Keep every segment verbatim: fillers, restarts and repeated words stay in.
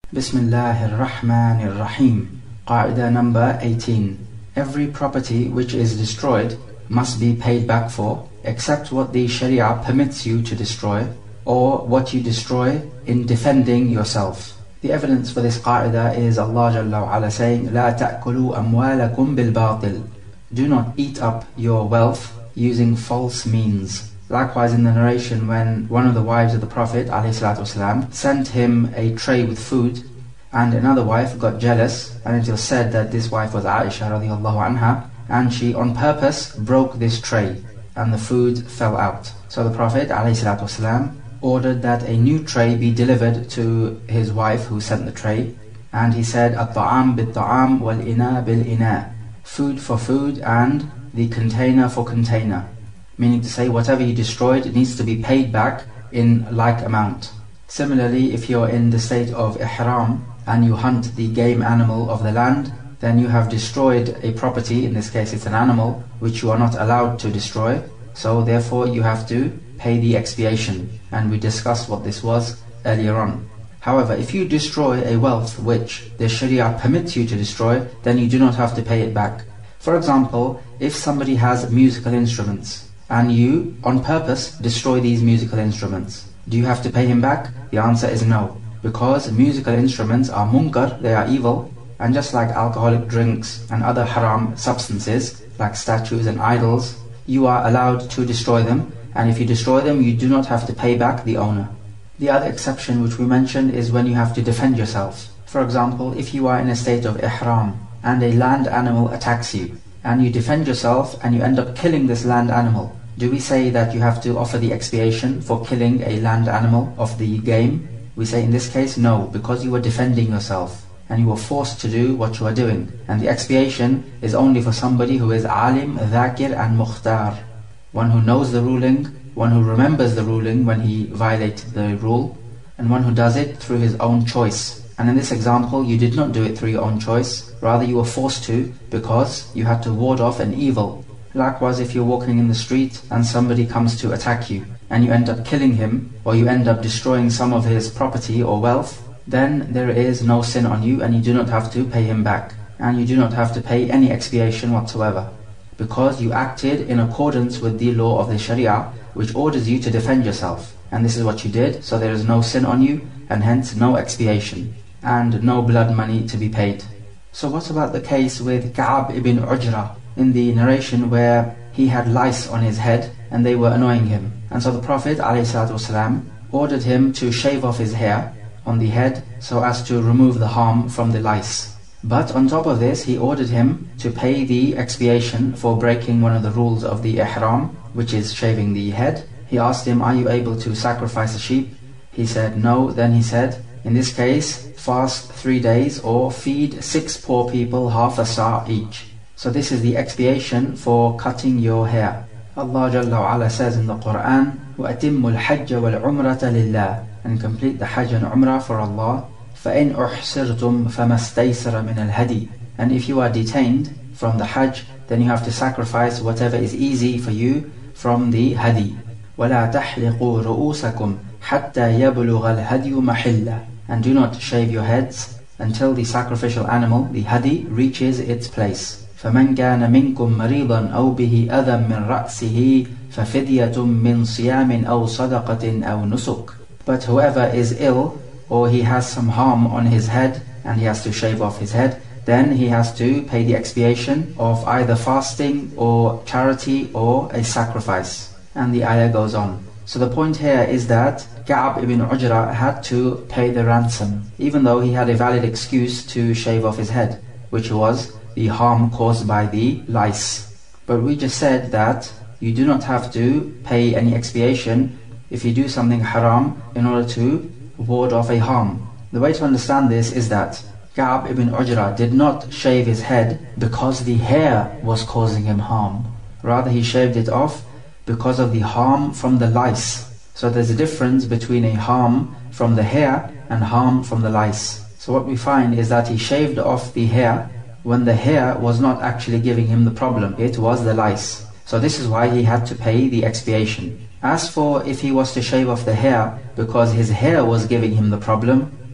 Bismillahir Rahmanir Rahim. Qaida number eighteen. Every property which is destroyed must be paid back for, except what the Sharia permits you to destroy, or what you destroy in defending yourself. The evidence for this qaida is Allah Jalla wa Ala saying, لا تأكلوا أموالكم بالباطل. Do not eat up your wealth using false means. Likewise, in the narration, when one of the wives of the Prophet ﷺ sent him a tray with food, and another wife got jealous, and it was said that this wife was Aisha radiallahu anha, and she on purpose broke this tray, and the food fell out. So the Prophet ﷺ ordered that a new tray be delivered to his wife who sent the tray, and he said, الطعام بالطعام والإناء بالإناء. Food for food and the container for container. Meaning to say, whatever you destroyed, it needs to be paid back in like amount. Similarly, if you're in the state of ihram and you hunt the game animal of the land, then you have destroyed a property, in this case it's an animal, which you are not allowed to destroy. So therefore you have to pay the expiation. And we discussed what this was earlier on. However, if you destroy a wealth which the Sharia permits you to destroy, then you do not have to pay it back. For example, if somebody has musical instruments, and you, on purpose, destroy these musical instruments, do you have to pay him back? The answer is no. Because musical instruments are munkar, they are evil, and just like alcoholic drinks and other haram substances, like statues and idols, you are allowed to destroy them, and if you destroy them, you do not have to pay back the owner. The other exception which we mentioned is when you have to defend yourself. For example, if you are in a state of ihram, and a land animal attacks you, and you defend yourself and you end up killing this land animal, do we say that you have to offer the expiation for killing a land animal of the game? We say in this case, no, because you were defending yourself and you were forced to do what you are doing. And the expiation is only for somebody who is alim, dhakir and mukhtar. One who knows the ruling, one who remembers the ruling when he violates the rule, and one who does it through his own choice. And in this example, you did not do it through your own choice, rather you were forced to, because you had to ward off an evil. Likewise, if you're walking in the street and somebody comes to attack you, and you end up killing him, or you end up destroying some of his property or wealth, then there is no sin on you and you do not have to pay him back. And you do not have to pay any expiation whatsoever, because you acted in accordance with the law of the Sharia, which orders you to defend yourself. And this is what you did, so there is no sin on you, and hence no expiation, and no blood money to be paid. So what about the case with Ka'ab ibn Ujra, in the narration where he had lice on his head and they were annoying him? And so the Prophet ﷺ ordered him to shave off his hair on the head so as to remove the harm from the lice. But on top of this, he ordered him to pay the expiation for breaking one of the rules of the ihram, which is shaving the head. He asked him, are you able to sacrifice a sheep? He said no. Then he said, in this case, fast three days or feed six poor people half a sa' each. So this is the expiation for cutting your hair. Allah Jalla wa Ala says in the Quran, وَأَتِمُّ الْحَجَّ وَالْعُمْرَةَ لِلَّهِ, and complete the Hajj and Umrah for Allah. فَإِنْ أُحْسِرْتُمْ فَمَا اسْتَيْسَرَ مِنَ الْهَدِيِ. And if you are detained from the Hajj, then you have to sacrifice whatever is easy for you from the Hadi. وَلَا تَحْلِقُوا رُؤُوسَكُمْ حَتَّى يَبْلُغَ الْهَدْيُ مَحِلَّهُ. And do not shave your heads until the sacrificial animal, the Hadi, reaches its place. فَمَنْ كَانَ مِنْكُمْ مَرِيضًا أَوْ بِهِ أَذًى مِنْ رَأْسِهِ فَفِدْيَةٌ مِنْ صِيَامٍ أَوْ صَدَقَةٍ أَوْ نُسُكٍ. But whoever is ill, or he has some harm on his head, and he has to shave off his head, then he has to pay the expiation of either fasting, or charity, or a sacrifice. And the ayah goes on. So the point here is that Ka'ab ibn Ujra had to pay the ransom, even though he had a valid excuse to shave off his head, which was the harm caused by the lice. But we just said that you do not have to pay any expiation if you do something haram in order to ward off a harm. The way to understand this is that Ka'ab ibn Ujra did not shave his head because the hair was causing him harm. Rather, he shaved it off because of the harm from the lice. So there's a difference between a harm from the hair and harm from the lice. So what we find is that he shaved off the hair when the hair was not actually giving him the problem, it was the lice. So this is why he had to pay the expiation. As for if he was to shave off the hair because his hair was giving him the problem,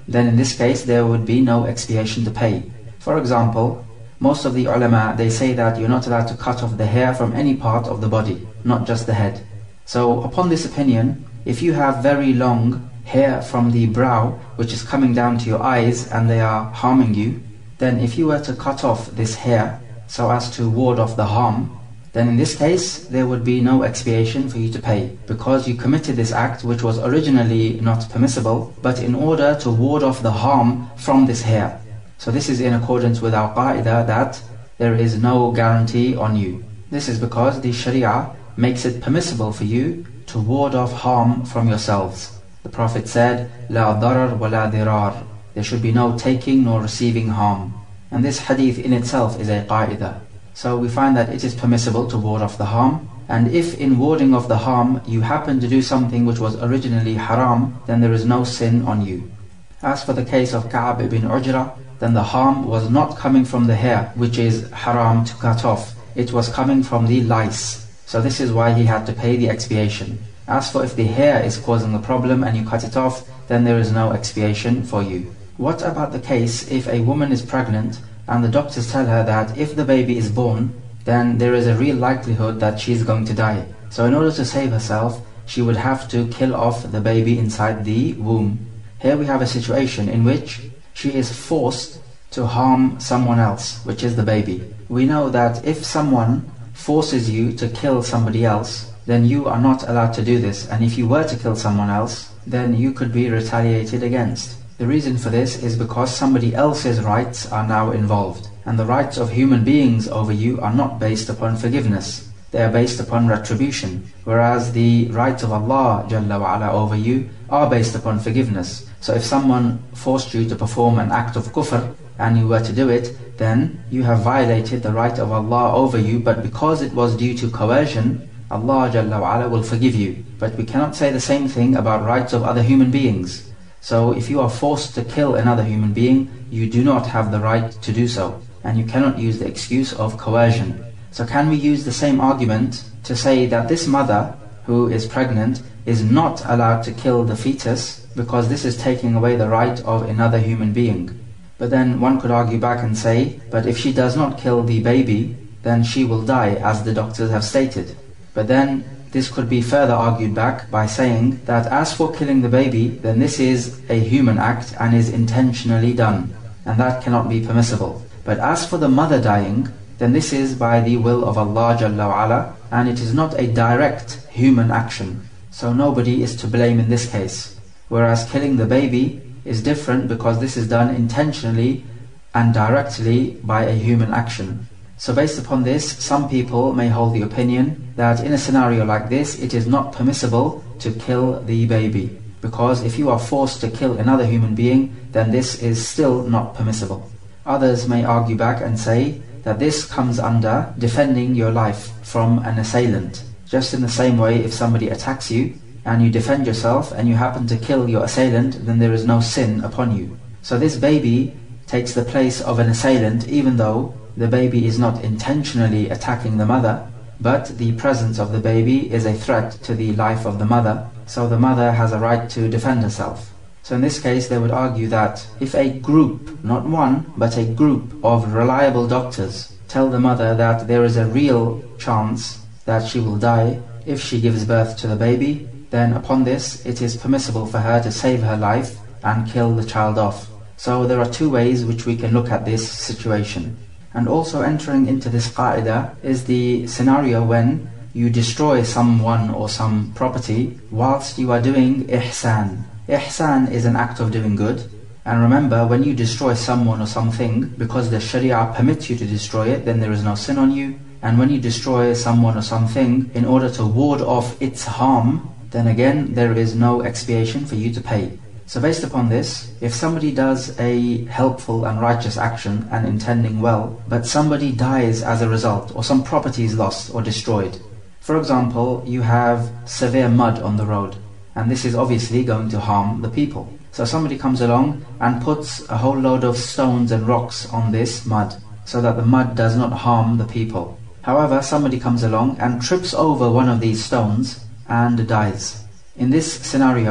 then in this case there would be no expiation to pay. For example, most of the ulama, they say that you're not allowed to cut off the hair from any part of the body, not just the head. So upon this opinion, if you have very long hair from the brow which is coming down to your eyes and they are harming you, then if you were to cut off this hair so as to ward off the harm, then in this case there would be no expiation for you to pay, because you committed this act which was originally not permissible, but in order to ward off the harm from this hair. So this is in accordance with our qaida that there is no guarantee on you. This is because the Sharia makes it permissible for you to ward off harm from yourselves. The Prophet said, "La darar wa la dirar." There should be no taking nor receiving harm. And this hadith in itself is a qaida. So we find that it is permissible to ward off the harm, and if in warding off the harm you happen to do something which was originally haram, then there is no sin on you. As for the case of Ka'b ibn Ujra, then the harm was not coming from the hair, which is haram to cut off. It was coming from the lice. So this is why he had to pay the expiation. As for if the hair is causing the problem and you cut it off, then there is no expiation for you. What about the case if a woman is pregnant and the doctors tell her that if the baby is born, then there is a real likelihood that she is going to die. So in order to save herself, she would have to kill off the baby inside the womb. Here we have a situation in which she is forced to harm someone else, which is the baby. We know that if someone forces you to kill somebody else, then you are not allowed to do this, and if you were to kill someone else, then you could be retaliated against. The reason for this is because somebody else's rights are now involved, and the rights of human beings over you are not based upon forgiveness. They are based upon retribution, whereas the rights of Allah Jalla wa Ala over you are based upon forgiveness. So if someone forced you to perform an act of kufr and you were to do it, then you have violated the right of Allah over you, but because it was due to coercion, Allah Jalla wa Ala will forgive you. But we cannot say the same thing about rights of other human beings. So if you are forced to kill another human being, you do not have the right to do so, and you cannot use the excuse of coercion. So can we use the same argument to say that this mother who is pregnant is not allowed to kill the fetus because this is taking away the right of another human being? But then one could argue back and say, but if she does not kill the baby, then she will die, as the doctors have stated. But then this could be further argued back by saying that as for killing the baby, then this is a human act and is intentionally done, and that cannot be permissible. But as for the mother dying, then this is by the will of Allah Jalla wa Ala, and it is not a direct human action. So nobody is to blame in this case. Whereas killing the baby is different because this is done intentionally and directly by a human action. So based upon this, some people may hold the opinion that in a scenario like this, it is not permissible to kill the baby, because if you are forced to kill another human being, then this is still not permissible. Others may argue back and say that this comes under defending your life from an assailant. Just in the same way, if somebody attacks you and you defend yourself and you happen to kill your assailant, then there is no sin upon you. So this baby takes the place of an assailant, even though the baby is not intentionally attacking the mother, but the presence of the baby is a threat to the life of the mother, so the mother has a right to defend herself. So in this case they would argue that if a group, not one, but a group of reliable doctors tell the mother that there is a real chance that she will die if she gives birth to the baby, then upon this it is permissible for her to save her life and kill the child off. So there are two ways which we can look at this situation. And also entering into this qaida is the scenario when you destroy someone or some property whilst you are doing ihsan. Ihsan is an act of doing good. And remember, when you destroy someone or something, because the Sharia permits you to destroy it, then there is no sin on you. And when you destroy someone or something in order to ward off its harm, then again there is no expiation for you to pay. So based upon this, if somebody does a helpful and righteous action and intending well, but somebody dies as a result, or some property is lost or destroyed. For example, you have severe mud on the road, and this is obviously going to harm the people. So somebody comes along and puts a whole load of stones and rocks on this mud, so that the mud does not harm the people. However, somebody comes along and trips over one of these stones and dies. In this scenario,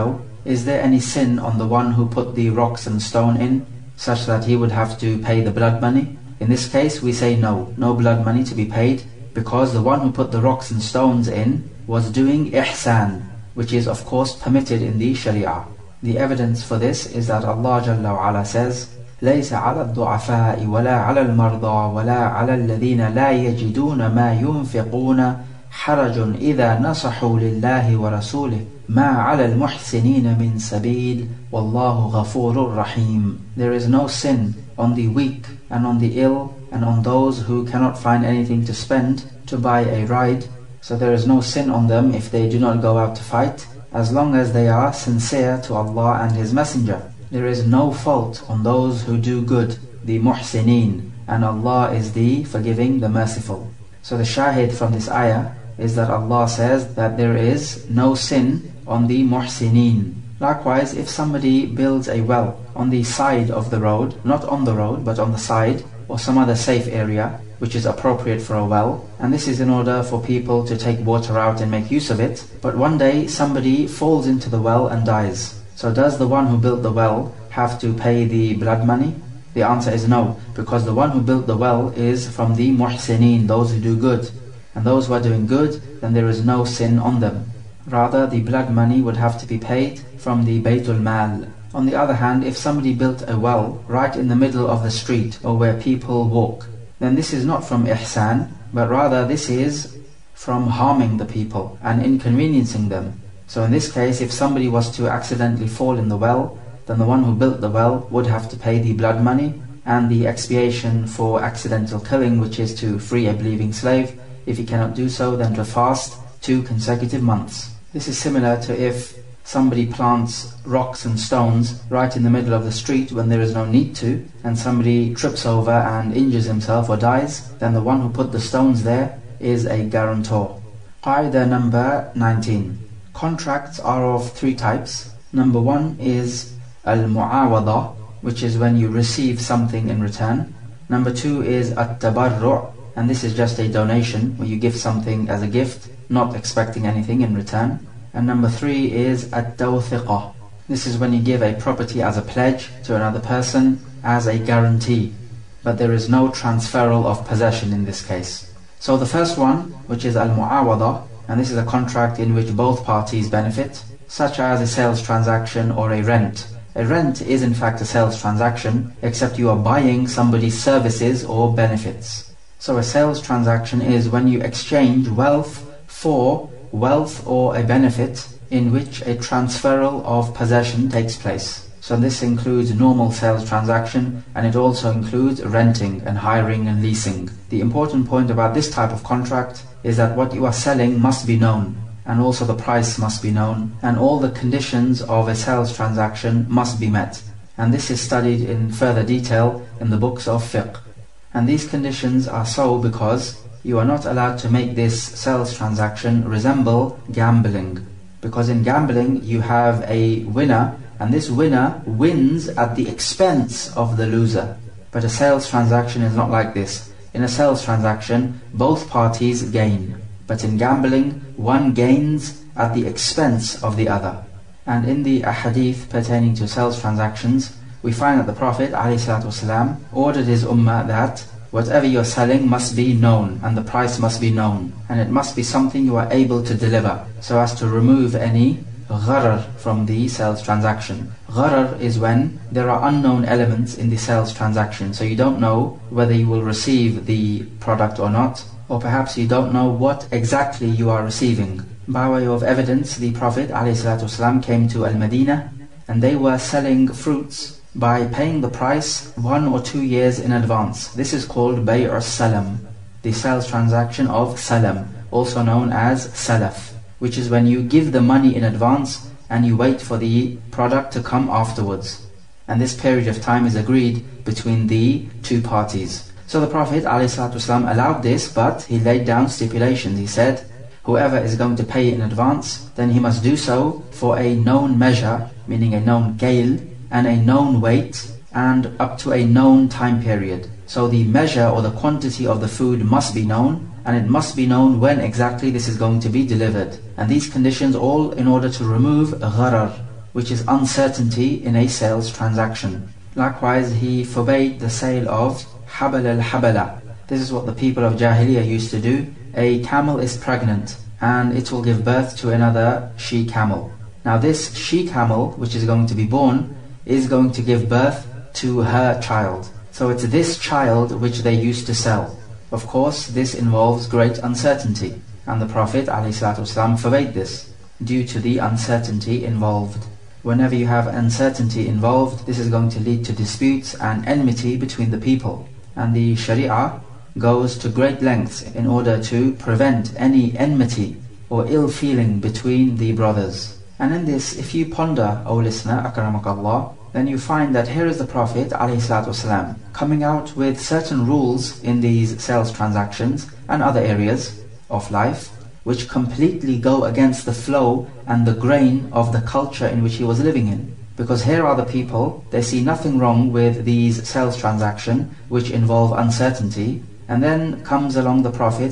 is there any sin on the one who put the rocks and stone in, such that he would have to pay the blood money? In this case we say no, no blood money to be paid, because the one who put the rocks and stones in was doing ihsan, which is of course permitted in the Sharia. The evidence for this is that Allah Jalla wa Ala says, ليس على الضعفاء ولا على المرضى ولا على الذين لا يجدون ما ينفقون حرج إذا نصحوا لله ورسوله ما على المحسنين من سبيل والله غفور رحيم. There is no sin on the weak and on the ill and on those who cannot find anything to spend to buy a ride. So there is no sin on them if they do not go out to fight, as long as they are sincere to Allah and His Messenger. There is no fault on those who do good, the muhsineen, and Allah is the forgiving, the merciful. So the shahid from this ayah is that Allah says that there is no sin on the muhsineen. Likewise, if somebody builds a well on the side of the road, not on the road but on the side, or some other safe area which is appropriate for a well, and this is in order for people to take water out and make use of it, but one day somebody falls into the well and dies. So does the one who built the well have to pay the blood money? The answer is no, because the one who built the well is from the muhsineen, those who do good. And those who are doing good, then there is no sin on them. Rather, the blood money would have to be paid from the Baytul Mal. On the other hand, if somebody built a well right in the middle of the street or where people walk, then this is not from ihsan, but rather this is from harming the people and inconveniencing them. So in this case, if somebody was to accidentally fall in the well, then the one who built the well would have to pay the blood money and the expiation for accidental killing, which is to free a believing slave. If he cannot do so, then to fast two consecutive months. This is similar to if somebody plants rocks and stones right in the middle of the street when there is no need to, and somebody trips over and injures himself or dies, then the one who put the stones there is a guarantor. Qaida number nineteen. Contracts are of three types. Number one is al-mu'awada, which is when you receive something in return. Number two is at-tabarru', and this is just a donation where you give something as a gift, not expecting anything in return. And number three is at-tawthiqah. This is when you give a property as a pledge to another person as a guarantee, but there is no transferal of possession in this case. So the first one, which is al-mu'awada, and this is a contract in which both parties benefit, such as a sales transaction or a rent. A rent is in fact a sales transaction, except you are buying somebody's services or benefits. So a sales transaction is when you exchange wealth for wealth or a benefit in which a transferal of possession takes place. So this includes normal sales transaction, and it also includes renting and hiring and leasing. The important point about this type of contract is that what you are selling must be known, and also the price must be known, and all the conditions of a sales transaction must be met. And this is studied in further detail in the books of fiqh. And these conditions are so because you are not allowed to make this sales transaction resemble gambling. Because in gambling you have a winner, and this winner wins at the expense of the loser. But a sales transaction is not like this. In a sales transaction, both parties gain. But in gambling, one gains at the expense of the other. And in the ahadith pertaining to sales transactions, we find that the Prophet ﷺ ordered his ummah that whatever you're selling must be known, and the price must be known, and it must be something you are able to deliver, so as to remove any gharar from the sales transaction. Gharar is when there are unknown elements in the sales transaction, so you don't know whether you will receive the product or not, or perhaps you don't know what exactly you are receiving. By way of evidence, the Prophet ﷺ came to Al-Madinah, and they were selling fruits by paying the price one or two years in advance. This is called Bay' al-Salam, the sales transaction of Salam, also known as Salaf, which is when you give the money in advance and you wait for the product to come afterwards. And this period of time is agreed between the two parties. So the Prophet ﷺ allowed this, but he laid down stipulations. He said, whoever is going to pay in advance, then he must do so for a known measure, meaning a known kail, and a known weight, and up to a known time period. So the measure or the quantity of the food must be known, and it must be known when exactly this is going to be delivered. And these conditions all in order to remove gharar, which is uncertainty in a sales transaction. Likewise, he forbade the sale of habal al-habala. This is what the people of Jahiliyyah used to do. A camel is pregnant and it will give birth to another she-camel. Now this she-camel, which is going to be born, is going to give birth to her child. So it's this child which they used to sell. Of course, this involves great uncertainty, and the Prophet ﷺ forbade this due to the uncertainty involved. Whenever you have uncertainty involved, this is going to lead to disputes and enmity between the people. And the Sharia goes to great lengths in order to prevent any enmity or ill feeling between the brothers. And in this, if you ponder, O listener, akramakallah, then you find that here is the Prophet ﷺ coming out with certain rules in these sales transactions and other areas of life which completely go against the flow and the grain of the culture in which he was living in. Because here are the people, they see nothing wrong with these sales transactions which involve uncertainty, and then comes along the Prophet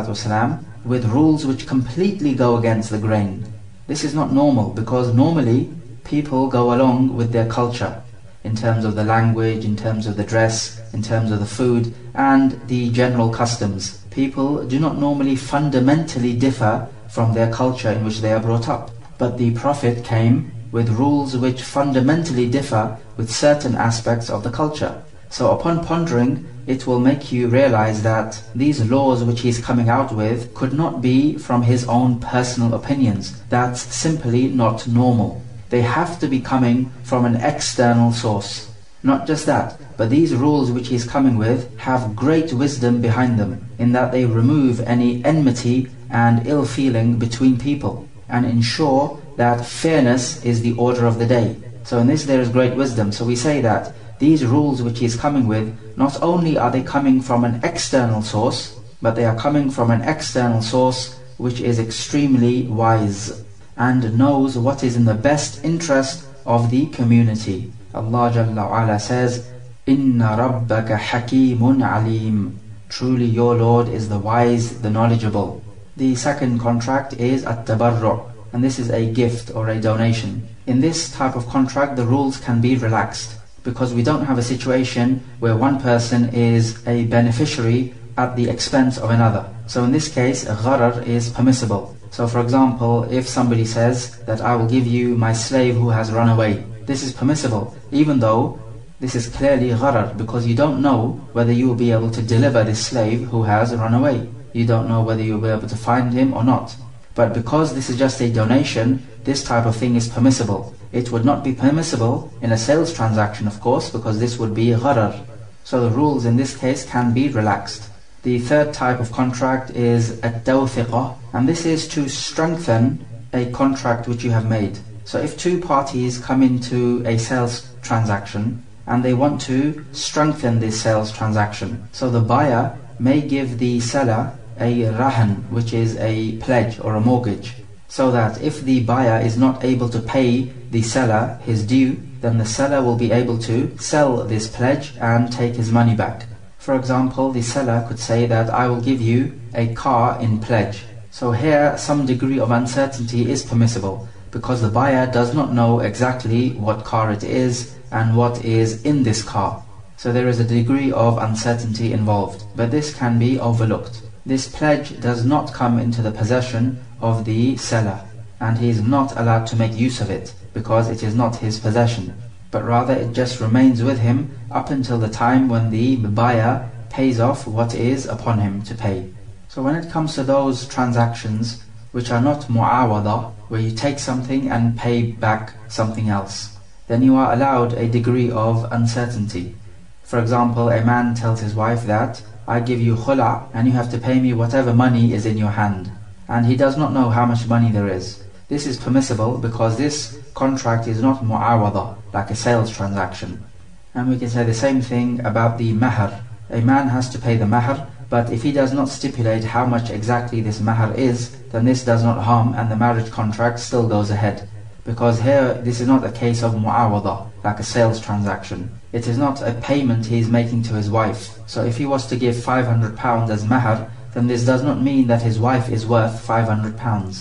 ﷺ with rules which completely go against the grain. This is not normal, because normally people go along with their culture in terms of the language, in terms of the dress, in terms of the food and the general customs. People do not normally fundamentally differ from their culture in which they are brought up. But the Prophet came with rules which fundamentally differ with certain aspects of the culture. So upon pondering, it will make you realize that these laws which he's coming out with could not be from his own personal opinions. That's simply not normal. They have to be coming from an external source. Not just that, but these rules which he's coming with have great wisdom behind them, in that they remove any enmity and ill feeling between people and ensure that fairness is the order of the day. So in this there is great wisdom. So we say that these rules which he's coming with, not only are they coming from an external source, but they are coming from an external source which is extremely wise and knows what is in the best interest of the community. Allah Jalla wa Ala says, Inna rabbaka hakeemun alim. Truly your Lord is the wise, the knowledgeable. The second contract is at-tabarru', and this is a gift or a donation. In this type of contract, the rules can be relaxed, because we don't have a situation where one person is a beneficiary at the expense of another. So in this case, gharar is permissible. So for example, if somebody says that I will give you my slave who has run away, this is permissible, even though this is clearly gharar, because you don't know whether you will be able to deliver this slave who has run away. You don't know whether you'll be able to find him or not. But because this is just a donation, this type of thing is permissible. It would not be permissible in a sales transaction, of course, because this would be gharar. So the rules in this case can be relaxed. The third type of contract is at-tawthiqah, and this is to strengthen a contract which you have made. So if two parties come into a sales transaction and they want to strengthen this sales transaction, so the buyer may give the seller a rahan, which is a pledge or a mortgage, so that if the buyer is not able to pay the seller his due, then the seller will be able to sell this pledge and take his money back. For example, the seller could say that I will give you a car in pledge. So here some degree of uncertainty is permissible, because the buyer does not know exactly what car it is and what is in this car. So there is a degree of uncertainty involved, but this can be overlooked. This pledge does not come into the possession of the seller, and he is not allowed to make use of it, because it is not his possession, but rather it just remains with him up until the time when the buyer pays off what is upon him to pay. So when it comes to those transactions which are not mu'awada, where you take something and pay back something else, then you are allowed a degree of uncertainty. For example, a man tells his wife that I give you khula and you have to pay me whatever money is in your hand, and he does not know how much money there is. This is permissible because this contract is not mu'awada, like a sales transaction. And we can say the same thing about the mahar. A man has to pay the mahar, but if he does not stipulate how much exactly this mahar is, then this does not harm and the marriage contract still goes ahead. Because here, this is not a case of mu'awada, like a sales transaction. It is not a payment he is making to his wife. So if he was to give five hundred pounds as mahar, then this does not mean that his wife is worth five hundred pounds.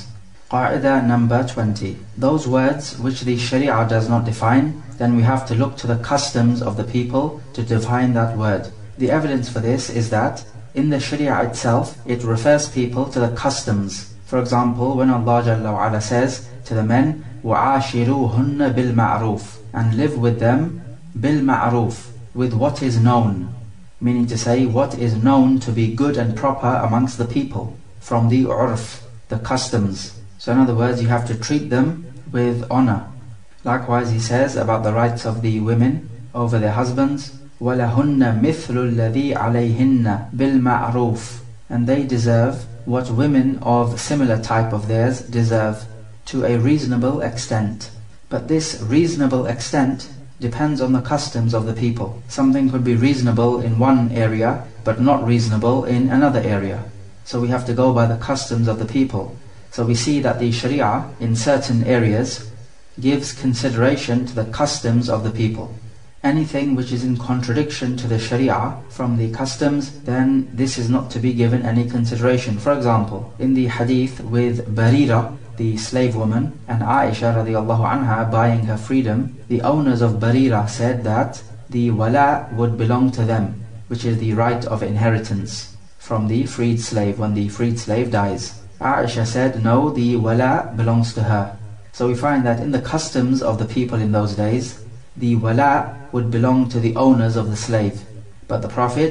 Qaida number twenty. Those words which the Sharia does not define, then we have to look to the customs of the people to define that word. The evidence for this is that in the Sharia itself, it refers people to the customs. For example, when Allah Jalla wa Ala says to the men, وَعَاشِرُوهُنَّ بِالْمَعْرُوفِ, and live with them bil-ma'ruf, with what is known, meaning to say what is known to be good and proper amongst the people, from the urf, the customs. So in other words, you have to treat them with honor. Likewise, he says about the rights of the women over their husbands, وَلَهُنَّ مِثْلُ الَّذِي عَلَيْهِنَّ بِالْمَعْرُوفِ, and they deserve what women of similar type of theirs deserve, to a reasonable extent. But this reasonable extent depends on the customs of the people. Something could be reasonable in one area, but not reasonable in another area. So we have to go by the customs of the people. So we see that the Sharia, in certain areas, gives consideration to the customs of the people. Anything which is in contradiction to the Sharia from the customs, then this is not to be given any consideration. For example, in the hadith with Barira, the slave woman, and Aisha radiallahu anha buying her freedom, the owners of Barira said that the wala would belong to them, which is the right of inheritance from the freed slave when the freed slave dies. Aisha said, no, the wala belongs to her. So we find that in the customs of the people in those days, the wala would belong to the owners of the slave. But the Prophet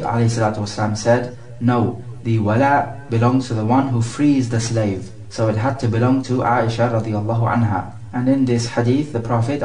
ﷺ said, no, the wala belongs to the one who frees the slave. So it had to belong to Aisha radiallahu anha. And in this hadith, the Prophet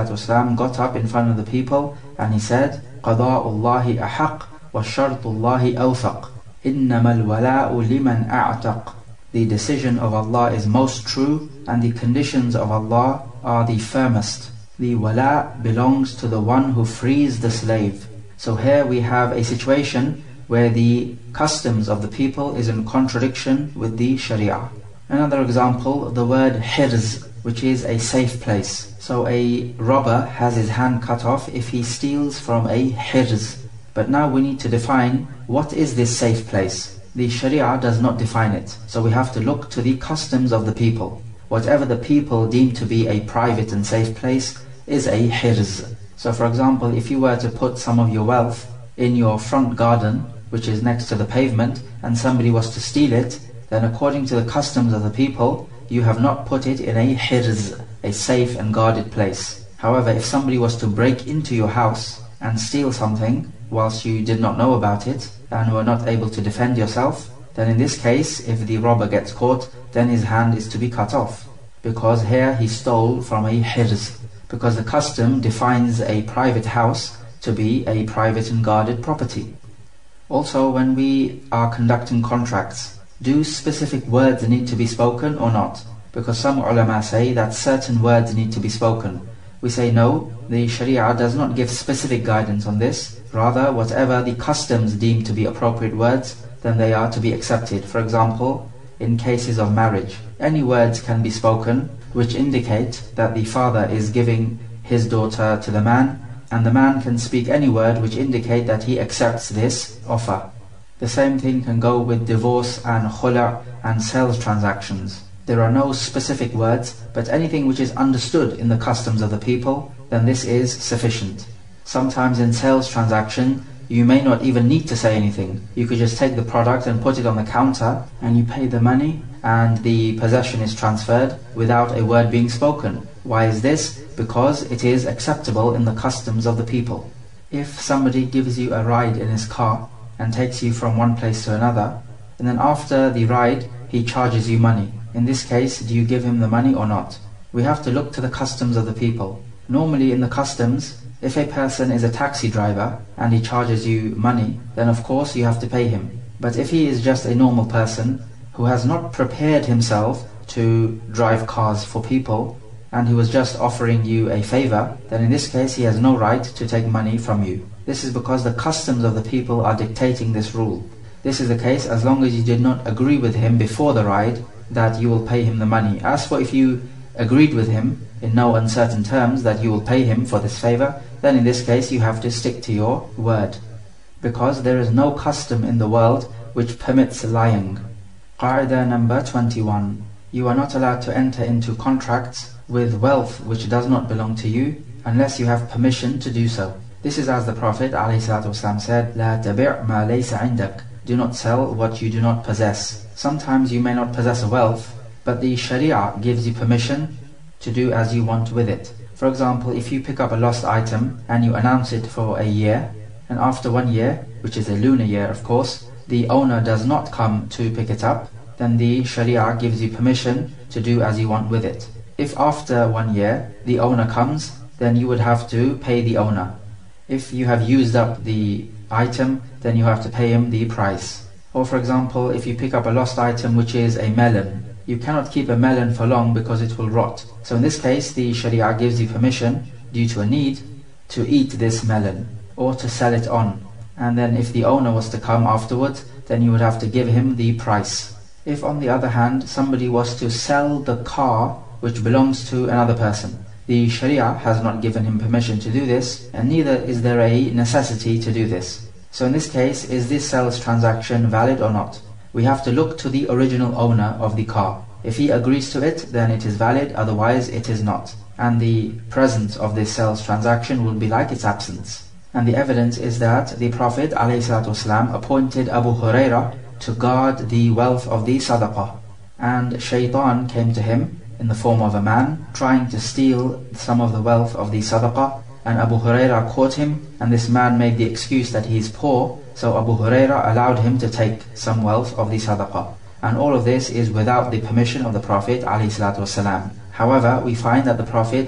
ﷺ got up in front of the people and he said, قَضَاءُ اللَّهِ أَحَقٌّ وَشَرْطُ اللَّهِ أَوْثَقٌ إِنَّمَا الْوَلَاءُ لِمَنْ أَعْتَقَ. The decision of Allah is most true, and the conditions of Allah are the firmest. The wala belongs to the one who frees the slave. So here we have a situation where the customs of the people is in contradiction with the Sharia. Another example, the word hirz, which is a safe place. So a robber has his hand cut off if he steals from a hirz. But now we need to define what is this safe place. The Sharia does not define it. So we have to look to the customs of the people. Whatever the people deem to be a private and safe place is a hirz. So for example, if you were to put some of your wealth in your front garden, which is next to the pavement, and somebody was to steal it, then according to the customs of the people, you have not put it in a hirz, a safe and guarded place. However, if somebody was to break into your house and steal something whilst you did not know about it and were not able to defend yourself, then in this case, if the robber gets caught, then his hand is to be cut off, because here he stole from a hirz, because the custom defines a private house to be a private and guarded property. Also, when we are conducting contracts, do specific words need to be spoken or not? Because some ulama say that certain words need to be spoken. We say no, the Sharia does not give specific guidance on this. Rather, whatever the customs deem to be appropriate words, then they are to be accepted. For example, in cases of marriage, any words can be spoken which indicate that the father is giving his daughter to the man, and the man can speak any word which indicate that he accepts this offer. The same thing can go with divorce and khula and sales transactions. There are no specific words, but anything which is understood in the customs of the people, then this is sufficient. Sometimes in sales transaction, you may not even need to say anything. You could just take the product and put it on the counter, and you pay the money, and the possession is transferred without a word being spoken. Why is this? Because it is acceptable in the customs of the people. If somebody gives you a ride in his car and takes you from one place to another, and then after the ride he charges you money, in this case, do you give him the money or not? We have to look to the customs of the people. Normally in the customs, if a person is a taxi driver and he charges you money, then of course you have to pay him. But if he is just a normal person who has not prepared himself to drive cars for people, and he was just offering you a favor, then in this case he has no right to take money from you. This is because the customs of the people are dictating this rule. This is the case as long as you did not agree with him before the ride that you will pay him the money. As for if you agreed with him in no uncertain terms that you will pay him for this favor, then in this case you have to stick to your word, because there is no custom in the world which permits lying. Qaida number twenty-one. You are not allowed to enter into contracts with wealth which does not belong to you unless you have permission to do so. This is as the Prophet ﷺ said, لا تبع ما ليس عندك. Do not sell what you do not possess. Sometimes you may not possess a wealth, but the Sharia gives you permission to do as you want with it. For example, if you pick up a lost item and you announce it for a year, and after one year, which is a lunar year of course, the owner does not come to pick it up, then the Sharia gives you permission to do as you want with it. If after one year the owner comes, then you would have to pay the owner. If you have used up the item, then you have to pay him the price. Or for example, if you pick up a lost item which is a melon, you cannot keep a melon for long because it will rot. So in this case, the Sharia gives you permission, due to a need, to eat this melon or to sell it on. And then if the owner was to come afterwards, then you would have to give him the price. If on the other hand, somebody was to sell the car which belongs to another person, the Sharia has not given him permission to do this, and neither is there a necessity to do this. So in this case, is this sales transaction valid or not? We have to look to the original owner of the car. If he agrees to it, then it is valid, otherwise it is not. And the presence of this sales transaction will be like its absence. And the evidence is that the Prophet ﷺ appointed Abu Hurairah to guard the wealth of the sadaqah. And Shaitan came to him in the form of a man, trying to steal some of the wealth of the sadaqah. And Abu Hurairah caught him, and this man made the excuse that he is poor, so Abu Hurairah allowed him to take some wealth of the sadaqah. And all of this is without the permission of the Prophet ﷺ. However, we find that the Prophet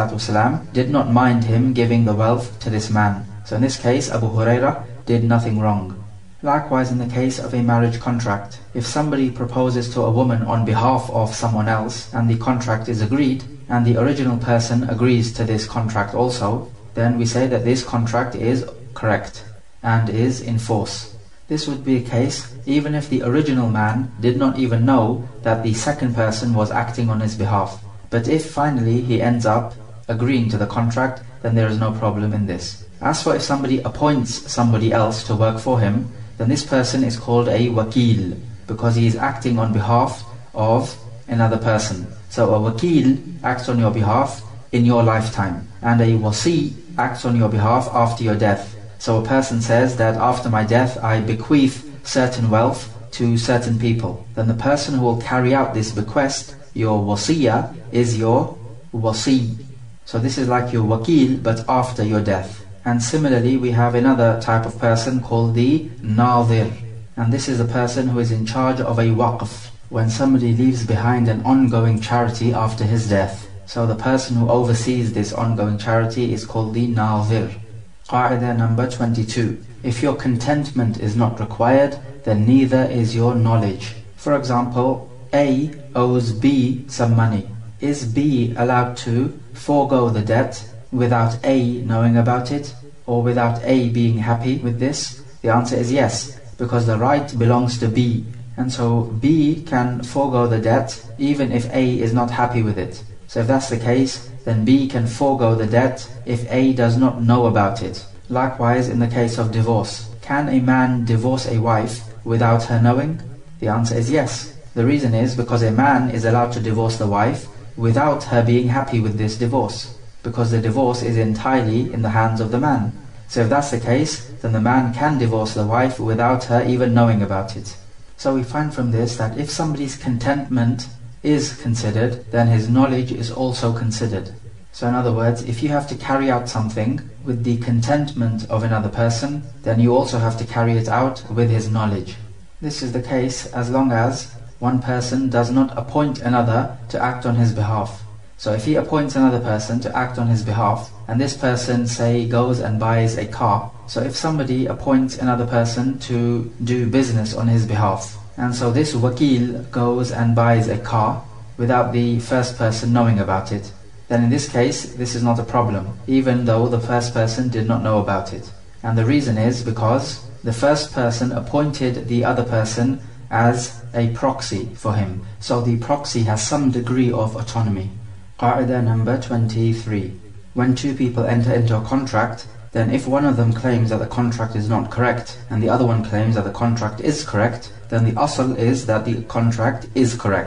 ﷺ did not mind him giving the wealth to this man. So in this case, Abu Hurairah did nothing wrong. Likewise, in the case of a marriage contract, if somebody proposes to a woman on behalf of someone else and the contract is agreed, and the original person agrees to this contract also, then we say that this contract is correct and is in force. This would be a case even if the original man did not even know that the second person was acting on his behalf. But if finally he ends up agreeing to the contract, then there is no problem in this. As for if somebody appoints somebody else to work for him, then this person is called a wakil, because he is acting on behalf of another person. So a wakil acts on your behalf in your lifetime, and a wasi acts on your behalf after your death. So a person says that after my death I bequeath certain wealth to certain people. Then the person who will carry out this bequest, your wasiyah, is your wasi. So this is like your wakil, but after your death. And similarly, we have another type of person called the nadir. And this is a person who is in charge of a waqf, when somebody leaves behind an ongoing charity after his death. So the person who oversees this ongoing charity is called the nadir. Qaida number twenty-two. If your contentment is not required, then neither is your knowledge. For example, A owes B some money. Is B allowed to forego the debt without A knowing about it, or without A being happy with this? The answer is yes, because the right belongs to B, and so B can forego the debt even if A is not happy with it. So if that's the case, then B can forego the debt if A does not know about it. Likewise, in the case of divorce, can a man divorce a wife without her knowing? The answer is yes. The reason is because a man is allowed to divorce the wife without her being happy with this divorce, because the divorce is entirely in the hands of the man. So if that's the case, then the man can divorce the wife without her even knowing about it. So we find from this that if somebody's contentment is considered, then his knowledge is also considered. So in other words, if you have to carry out something with the contentment of another person, then you also have to carry it out with his knowledge. This is the case as long as one person does not appoint another to act on his behalf. So if he appoints another person to act on his behalf, and this person, say, goes and buys a car. So if somebody appoints another person to do business on his behalf, and so this wakil goes and buys a car without the first person knowing about it, then in this case, this is not a problem, even though the first person did not know about it. And the reason is because the first person appointed the other person as a proxy for him. So the proxy has some degree of autonomy. Qaida number twenty-three. When two people enter into a contract, then if one of them claims that the contract is not correct, and the other one claims that the contract is correct, then the asl is that the contract is correct.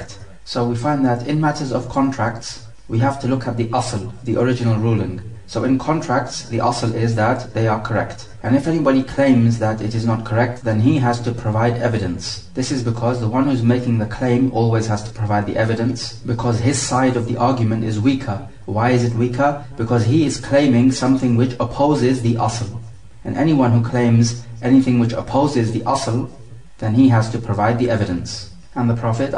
So we find that in matters of contracts, we have to look at the asl, the original ruling. So in contracts, the asl is that they are correct. And if anybody claims that it is not correct, then he has to provide evidence. This is because the one who's making the claim always has to provide the evidence, because his side of the argument is weaker. Why is it weaker? Because he is claiming something which opposes the asl. And anyone who claims anything which opposes the asl, then he has to provide the evidence. And the Prophet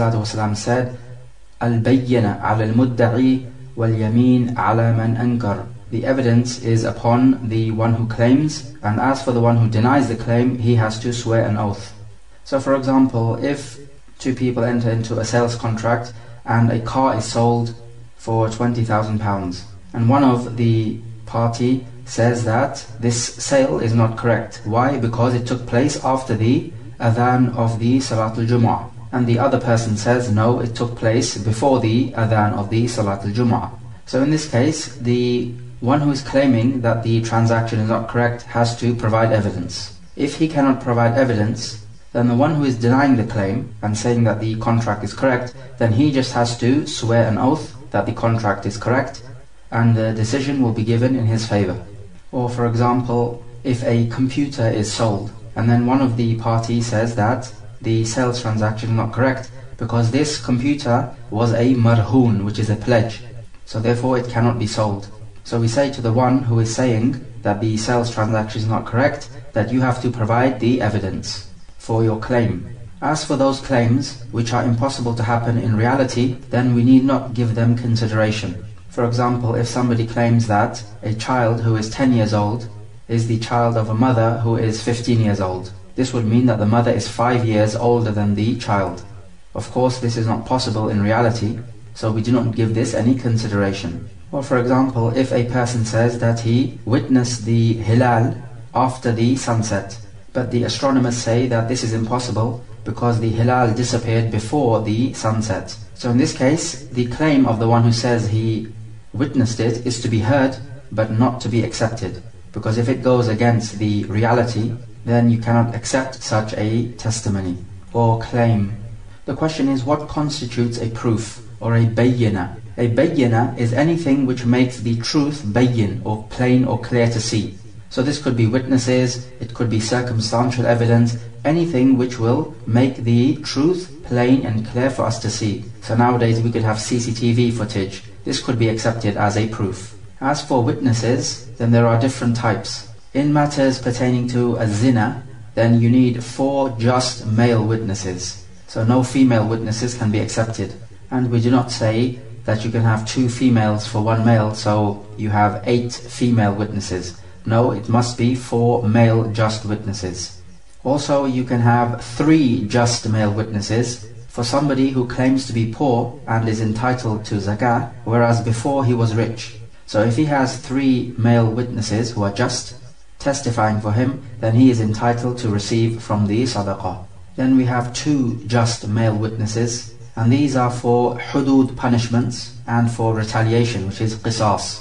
ﷺ said, Al-bayyana ala al-mudda'i wal-yamin ala man ankar. The evidence is upon the one who claims, and as for the one who denies the claim, he has to swear an oath. So for example, if two people enter into a sales contract and a car is sold for twenty thousand pounds, and one of the party says that this sale is not correct. Why? Because it took place after the adhan of the Salatul Jumu'ah. And the other person says, no, it took place before the adhan of the Salatul Jumu'ah. So in this case, the one who is claiming that the transaction is not correct has to provide evidence. If he cannot provide evidence, then the one who is denying the claim and saying that the contract is correct, then he just has to swear an oath that the contract is correct, and the decision will be given in his favor. Or for example, if a computer is sold, and then one of the parties says that the sales transaction is not correct, because this computer was a marhoon, which is a pledge, so therefore it cannot be sold. So we say to the one who is saying that the sales transaction is not correct, that you have to provide the evidence for your claim. As for those claims which are impossible to happen in reality, then we need not give them consideration. For example, if somebody claims that a child who is ten years old is the child of a mother who is fifteen years old, this would mean that the mother is five years older than the child. Of course, this is not possible in reality, so we do not give this any consideration. Or for example, if a person says that he witnessed the hilal after the sunset, but the astronomers say that this is impossible because the hilal disappeared before the sunset. So in this case, the claim of the one who says he witnessed it is to be heard, but not to be accepted. Because if it goes against the reality, then you cannot accept such a testimony or claim. The question is, what constitutes a proof or a bayyina? A bayyina is anything which makes the truth bayyin, or plain or clear to see. So this could be witnesses, it could be circumstantial evidence, anything which will make the truth plain and clear for us to see. So nowadays we could have C C T V footage. This could be accepted as a proof. As for witnesses, then there are different types. In matters pertaining to a zina, then you need four just male witnesses. So no female witnesses can be accepted. And we do not say that you can have two females for one male, so you have eight female witnesses. No, it must be four male just witnesses. Also, you can have three just male witnesses for somebody who claims to be poor and is entitled to zakah, whereas before he was rich. So if he has three male witnesses who are just testifying for him, then he is entitled to receive from the sadaqah. Then we have two just male witnesses, and these are for hudud punishments and for retaliation, which is qisas.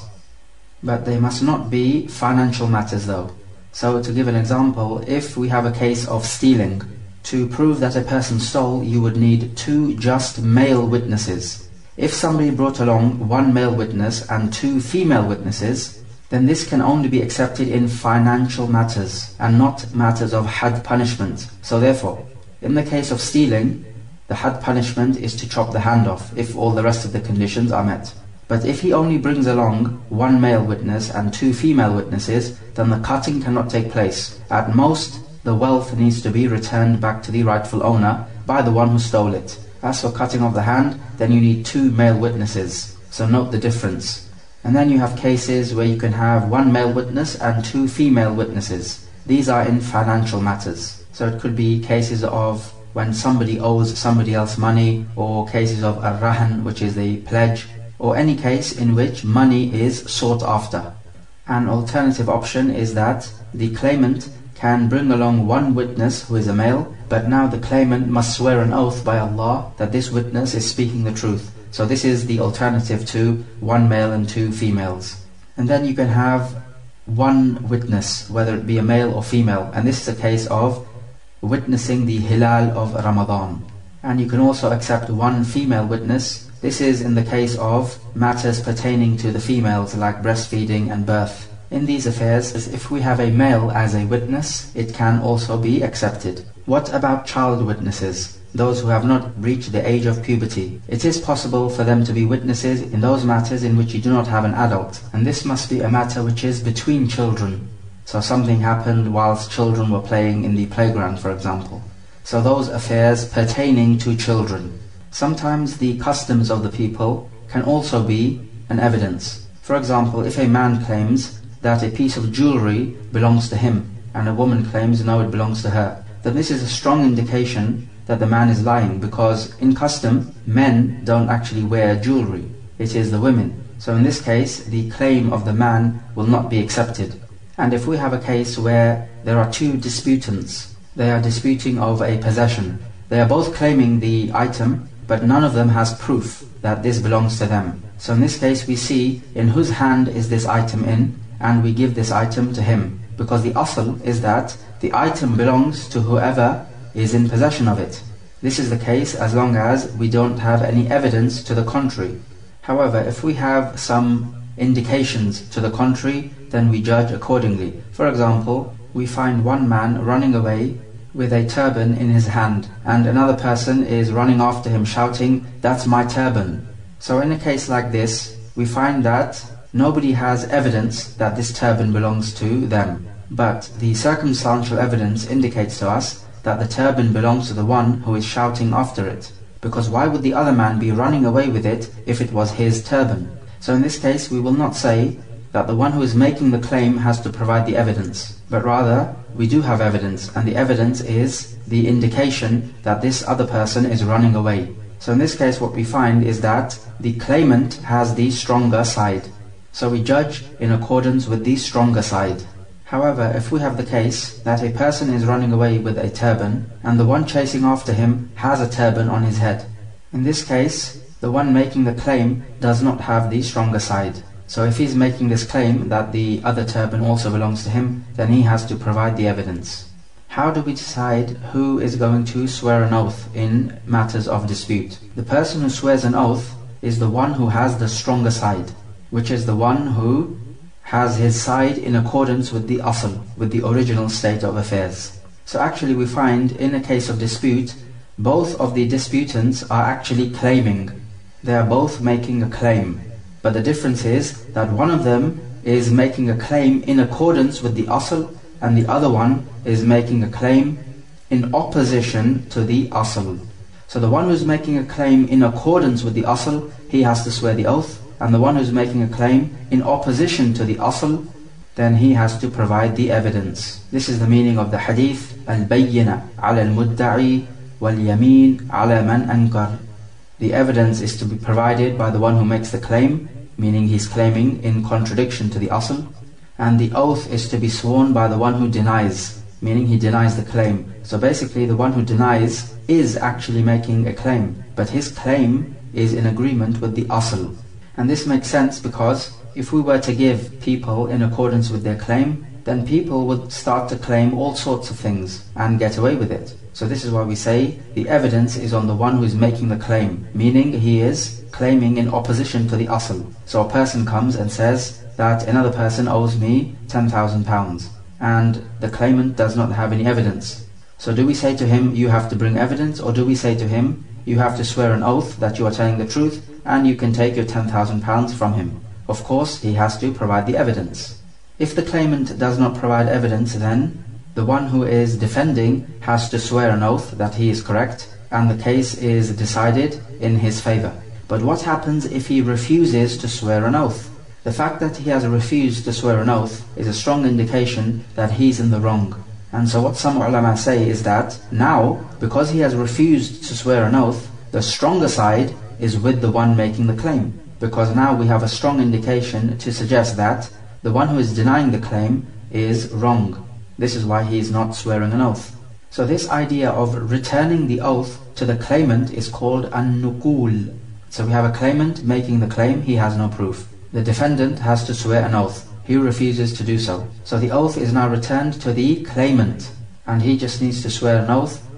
But they must not be financial matters though. So to give an example, if we have a case of stealing, to prove that a person stole, you would need two just male witnesses. If somebody brought along one male witness and two female witnesses, then this can only be accepted in financial matters and not matters of had punishment. So therefore, in the case of stealing, the had punishment is to chop the hand off if all the rest of the conditions are met. But if he only brings along one male witness and two female witnesses, then the cutting cannot take place. At most, the wealth needs to be returned back to the rightful owner by the one who stole it. As for cutting off the hand, then you need two male witnesses. So note the difference. And then you have cases where you can have one male witness and two female witnesses. These are in financial matters. So it could be cases of when somebody owes somebody else money, or cases of ar-rahan, which is the pledge, or any case in which money is sought after. An alternative option is that the claimant can bring along one witness who is a male, but now the claimant must swear an oath by Allah that this witness is speaking the truth. So this is the alternative to one male and two females. And then you can have one witness, whether it be a male or female, and this is a case of witnessing the hilal of Ramadan. and you can also accept one female witness. This is in the case of matters pertaining to the females like breastfeeding and birth. In these affairs, if we have a male as a witness, it can also be accepted. What about child witnesses? Those who have not reached the age of puberty. It is possible for them to be witnesses in those matters in which you do not have an adult, and this must be a matter which is between children. So something happened whilst children were playing in the playground, for example. So those affairs pertaining to children. Sometimes the customs of the people can also be an evidence. For example, if a man claims that a piece of jewelry belongs to him, and a woman claims no, it belongs to her, then this is a strong indication that the man is lying, because in custom, men don't actually wear jewelry. It is the women. So in this case, the claim of the man will not be accepted. And if we have a case where there are two disputants, they are disputing over a possession, they are both claiming the item, but none of them has proof that this belongs to them. So in this case, we see in whose hand is this item in, and we give this item to him, because the asl is that the item belongs to whoever is in possession of it. This is the case as long as we don't have any evidence to the contrary. However, if we have some indications to the contrary, then we judge accordingly. For example, we find one man running away with a turban in his hand, and another person is running after him shouting, "That's my turban." So in a case like this, we find that nobody has evidence that this turban belongs to them, but the circumstantial evidence indicates to us that the turban belongs to the one who is shouting after it. Because why would the other man be running away with it if it was his turban? So in this case, we will not say that the one who is making the claim has to provide the evidence, but rather we do have evidence, and the evidence is the indication that this other person is running away. So in this case, what we find is that the claimant has the stronger side. So we judge in accordance with the stronger side. However, if we have the case that a person is running away with a turban, and the one chasing after him has a turban on his head, in this case, the one making the claim does not have the stronger side. So if he's making this claim that the other turban also belongs to him, then he has to provide the evidence. How do we decide who is going to swear an oath in matters of dispute? The person who swears an oath is the one who has the stronger side, which is the one who has his side in accordance with the asl, with the original state of affairs. So actually we find in a case of dispute, both of the disputants are actually claiming. They are both making a claim. But the difference is that one of them is making a claim in accordance with the asl, and the other one is making a claim in opposition to the asl. So the one who's making a claim in accordance with the asl, he has to swear the oath, and the one who's making a claim in opposition to the asl, then he has to provide the evidence. This is the meaning of the hadith, al-bayyina ala al-mudda'i wal-yamin ala man ankar. The evidence is to be provided by the one who makes the claim, meaning he's claiming in contradiction to the asl, and the oath is to be sworn by the one who denies, meaning he denies the claim. So basically the one who denies is actually making a claim, but his claim is in agreement with the asl. And this makes sense because if we were to give people in accordance with their claim, then people would start to claim all sorts of things and get away with it. So this is why we say the evidence is on the one who is making the claim, meaning he is claiming in opposition to the asl. So a person comes and says that another person owes me ten thousand pounds, and the claimant does not have any evidence. So do we say to him, you have to bring evidence, or do we say to him, you have to swear an oath that you are telling the truth and you can take your ten thousand pounds from him? Of course, he has to provide the evidence. If the claimant does not provide evidence, then the one who is defending has to swear an oath that he is correct, and the case is decided in his favor. But what happens if he refuses to swear an oath? The fact that he has refused to swear an oath is a strong indication that he's in the wrong. And so what some ulama say is that now, because he has refused to swear an oath, the stronger side is with the one making the claim. Because now we have a strong indication to suggest that the one who is denying the claim is wrong. This is why he is not swearing an oath. So this idea of returning the oath to the claimant is called an-nukul. So we have a claimant making the claim, he has no proof. The defendant has to swear an oath. He refuses to do so. So the oath is now returned to the claimant, and he just needs to swear an oath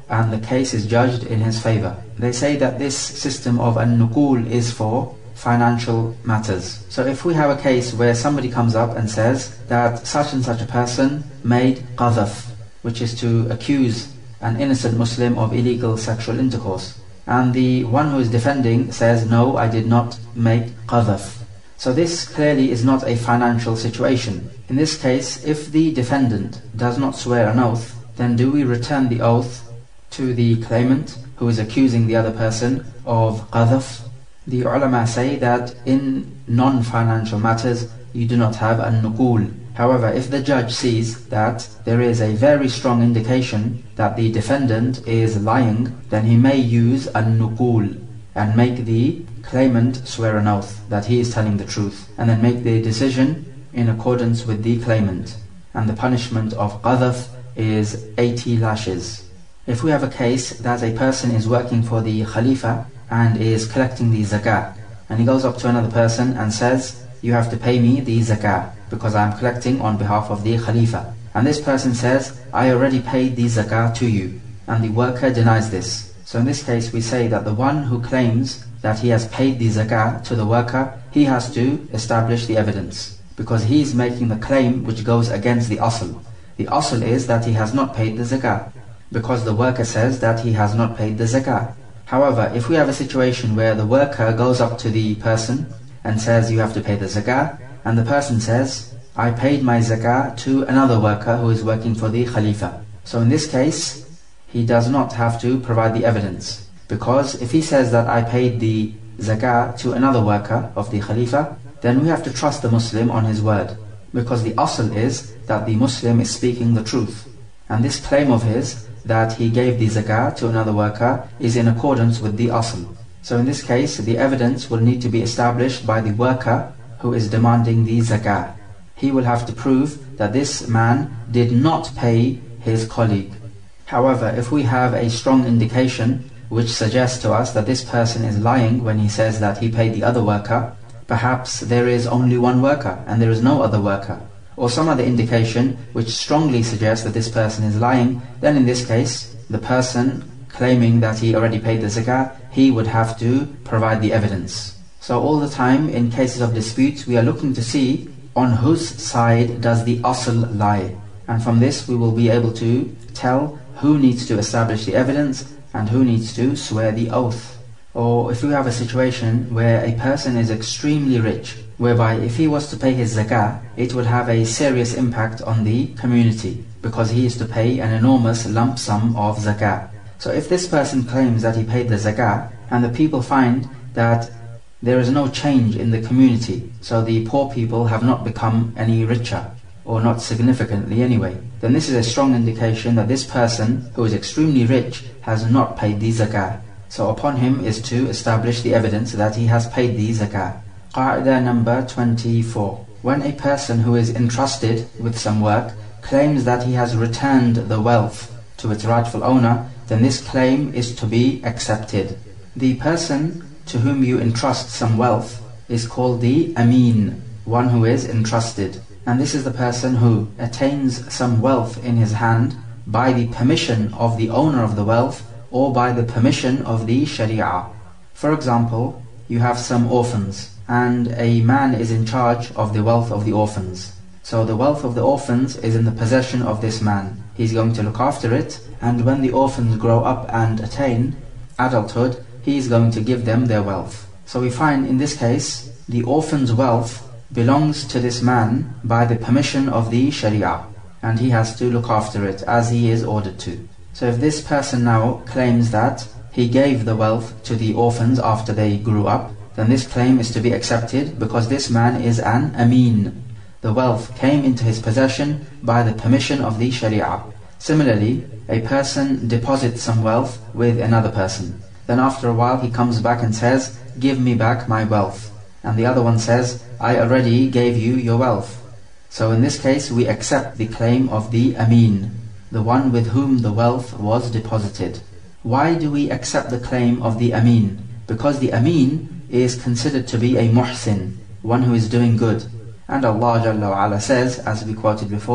and the case is judged in his favor. They say that this system of an-nuqul is for financial matters. So if we have a case where somebody comes up and says that such and such a person made qadhaf, which is to accuse an innocent Muslim of illegal sexual intercourse, and the one who is defending says, no, I did not make qadhaf. So this clearly is not a financial situation. In this case, if the defendant does not swear an oath, then do we return the oath to the claimant who is accusing the other person of qadhaf? The ulama say that in non-financial matters you do not have an-nuqul. However, if the judge sees that there is a very strong indication that the defendant is lying, then he may use an-nuqul and make the claimant swear an oath that he is telling the truth, and then make the decision in accordance with the claimant. And the punishment of qadhaf is eighty lashes. If we have a case that a person is working for the Khalifa and is collecting the zakah, and he goes up to another person and says, you have to pay me the zakah because I am collecting on behalf of the Khalifa. And this person says, I already paid the zakah to you, and the worker denies this. So in this case we say that the one who claims that he has paid the zakah to the worker, he has to establish the evidence, because he is making the claim which goes against the asl. The asl is that he has not paid the zakah, because the worker says that he has not paid the zakah. However, if we have a situation where the worker goes up to the person and says, you have to pay the zakah, and the person says, I paid my zakah to another worker who is working for the Khalifa. So in this case, he does not have to provide the evidence, because if he says that I paid the zakah to another worker of the Khalifa, then we have to trust the Muslim on his word, because the asl is that the Muslim is speaking the truth. And this claim of his, that he gave the zakah to another worker, is in accordance with the asl. So in this case, the evidence will need to be established by the worker who is demanding the zakah. He will have to prove that this man did not pay his colleague. However, if we have a strong indication which suggests to us that this person is lying when he says that he paid the other worker, perhaps there is only one worker and there is no other worker, or some other indication which strongly suggests that this person is lying, then in this case, the person claiming that he already paid the zakah, he would have to provide the evidence. So all the time, in cases of disputes, we are looking to see on whose side does the asl lie. And from this we will be able to tell who needs to establish the evidence and who needs to swear the oath. Or if we have a situation where a person is extremely rich, whereby if he was to pay his zakah, it would have a serious impact on the community, because he is to pay an enormous lump sum of zakah. So if this person claims that he paid the zakah, and the people find that there is no change in the community, so the poor people have not become any richer, or not significantly anyway, then this is a strong indication that this person, who is extremely rich, has not paid the zakah. So upon him is to establish the evidence that he has paid the zakah. Qaida number twenty-four. When a person who is entrusted with some work claims that he has returned the wealth to its rightful owner, then this claim is to be accepted. The person to whom you entrust some wealth is called the Amin, one who is entrusted. And this is the person who attains some wealth in his hand by the permission of the owner of the wealth, or by the permission of the Sharia. For example, you have some orphans, and a man is in charge of the wealth of the orphans. So the wealth of the orphans is in the possession of this man. He's going to look after it, and when the orphans grow up and attain adulthood, he is going to give them their wealth. So we find in this case, the orphan's wealth belongs to this man by the permission of the Sharia, and he has to look after it as he is ordered to. So if this person now claims that he gave the wealth to the orphans after they grew up, then this claim is to be accepted, because this man is an Amin. The wealth came into his possession by the permission of the Sharia. Similarly, a person deposits some wealth with another person. Then after a while he comes back and says, give me back my wealth. And the other one says, I already gave you your wealth. So in this case we accept the claim of the Amin, the one with whom the wealth was deposited. Why do we accept the claim of the Amin? Because the Amin is considered to be a Muhsin, one who is doing good. And Allah Jalla wa Ala says, as we quoted before,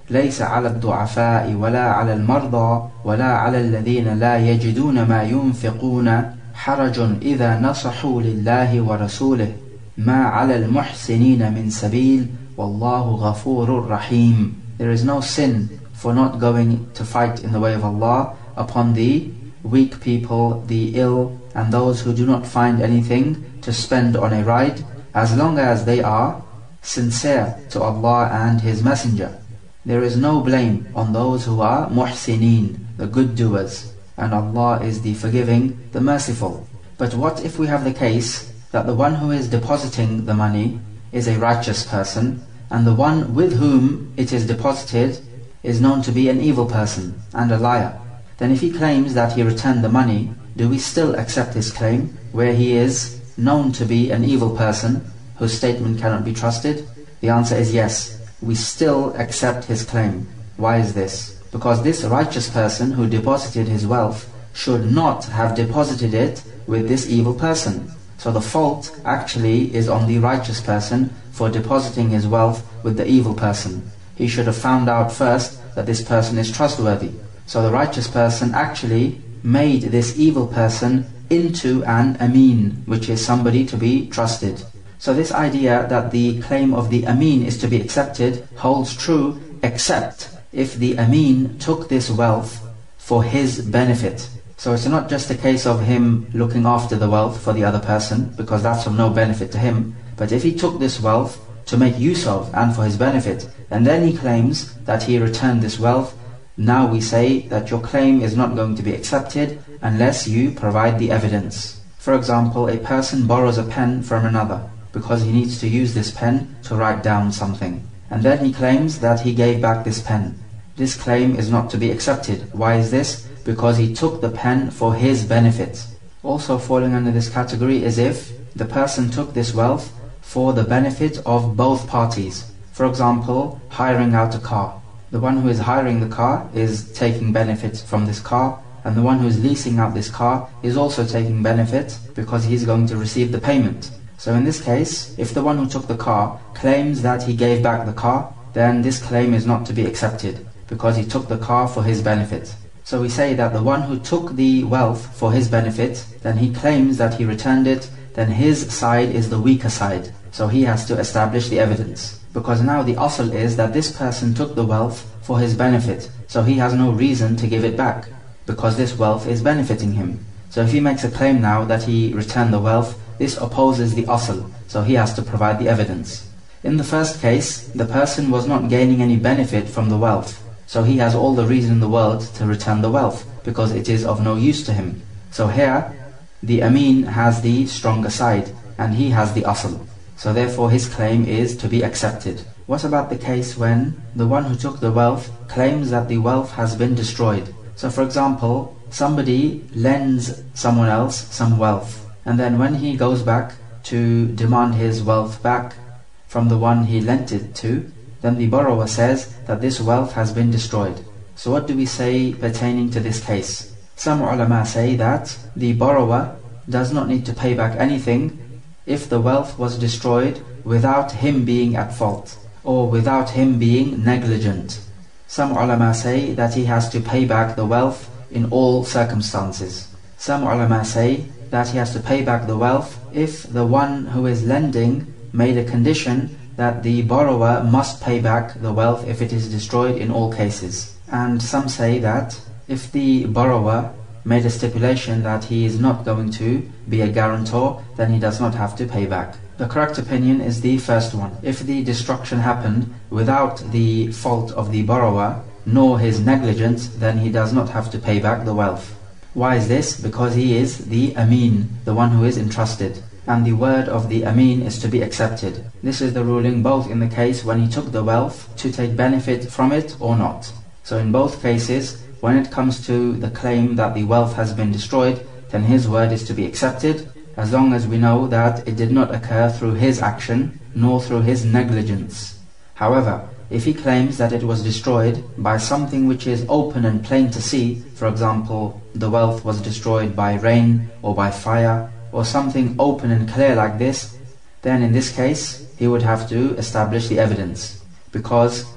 ليس على الضعفاء ولا على المرضى ولا على الذين لا يجدون ما ينفقون حرج إذا نصحوا لله ورسوله ما على المحسنين من سبيل والله غفور رحيم. There is no sin for not going to fight in the way of Allah upon the weak people, the ill, and those who do not find anything to spend on a ride, as long as they are sincere to Allah and His Messenger. There is no blame on those who are muhsineen, the good doers, and Allah is the forgiving, the merciful. But what if we have the case that the one who is depositing the money is a righteous person, and the one with whom it is deposited is known to be an evil person and a liar? Then if he claims that he returned the money, do we still accept his claim where he is known to be an evil person whose statement cannot be trusted? The answer is yes, we still accept his claim. Why is this? Because this righteous person who deposited his wealth should not have deposited it with this evil person. So the fault actually is on the righteous person for depositing his wealth with the evil person. He should have found out first that this person is trustworthy. So the righteous person actually made this evil person into an Ameen, which is somebody to be trusted. So this idea that the claim of the Ameen is to be accepted holds true, except if the Ameen took this wealth for his benefit. So it's not just a case of him looking after the wealth for the other person, because that's of no benefit to him. But if he took this wealth to make use of and for his benefit, and then he claims that he returned this wealth, now we say that your claim is not going to be accepted unless you provide the evidence. For example, a person borrows a pen from another because he needs to use this pen to write down something, and then he claims that he gave back this pen. This claim is not to be accepted. Why is this? Because he took the pen for his benefit. Also falling under this category is if the person took this wealth for the benefit of both parties. For example, hiring out a car. The one who is hiring the car is taking benefit from this car, and the one who is leasing out this car is also taking benefit because he's going to receive the payment. So in this case, if the one who took the car claims that he gave back the car, then this claim is not to be accepted because he took the car for his benefit. So we say that the one who took the wealth for his benefit, then he claims that he returned it, then his side is the weaker side. So he has to establish the evidence. Because now the asl is that this person took the wealth for his benefit, so he has no reason to give it back, because this wealth is benefiting him. So if he makes a claim now that he returned the wealth, this opposes the asl, so he has to provide the evidence. In the first case, the person was not gaining any benefit from the wealth, so he has all the reason in the world to return the wealth, because it is of no use to him. So here, the Ameen has the stronger side, and he has the asl. So therefore his claim is to be accepted. What about the case when the one who took the wealth claims that the wealth has been destroyed? So for example, somebody lends someone else some wealth, and then when he goes back to demand his wealth back from the one he lent it to, then the borrower says that this wealth has been destroyed. So what do we say pertaining to this case? Some ulama say that the borrower does not need to pay back anything if the wealth was destroyed without him being at fault, or without him being negligent. Some ulama say that he has to pay back the wealth in all circumstances. Some ulama say that he has to pay back the wealth if the one who is lending made a condition that the borrower must pay back the wealth if it is destroyed in all cases. And some say that if the borrower made a stipulation that he is not going to be a guarantor, then he does not have to pay back. The correct opinion is the first one. If the destruction happened without the fault of the borrower, nor his negligence, then he does not have to pay back the wealth. Why is this? Because he is the Ameen, the one who is entrusted, and the word of the Ameen is to be accepted. This is the ruling both in the case when he took the wealth to take benefit from it or not. So in both cases, when it comes to the claim that the wealth has been destroyed, then his word is to be accepted, as long as we know that it did not occur through his action, nor through his negligence. However, if he claims that it was destroyed by something which is open and plain to see, for example, the wealth was destroyed by rain or by fire, or something open and clear like this, then in this case, he would have to establish the evidence. Because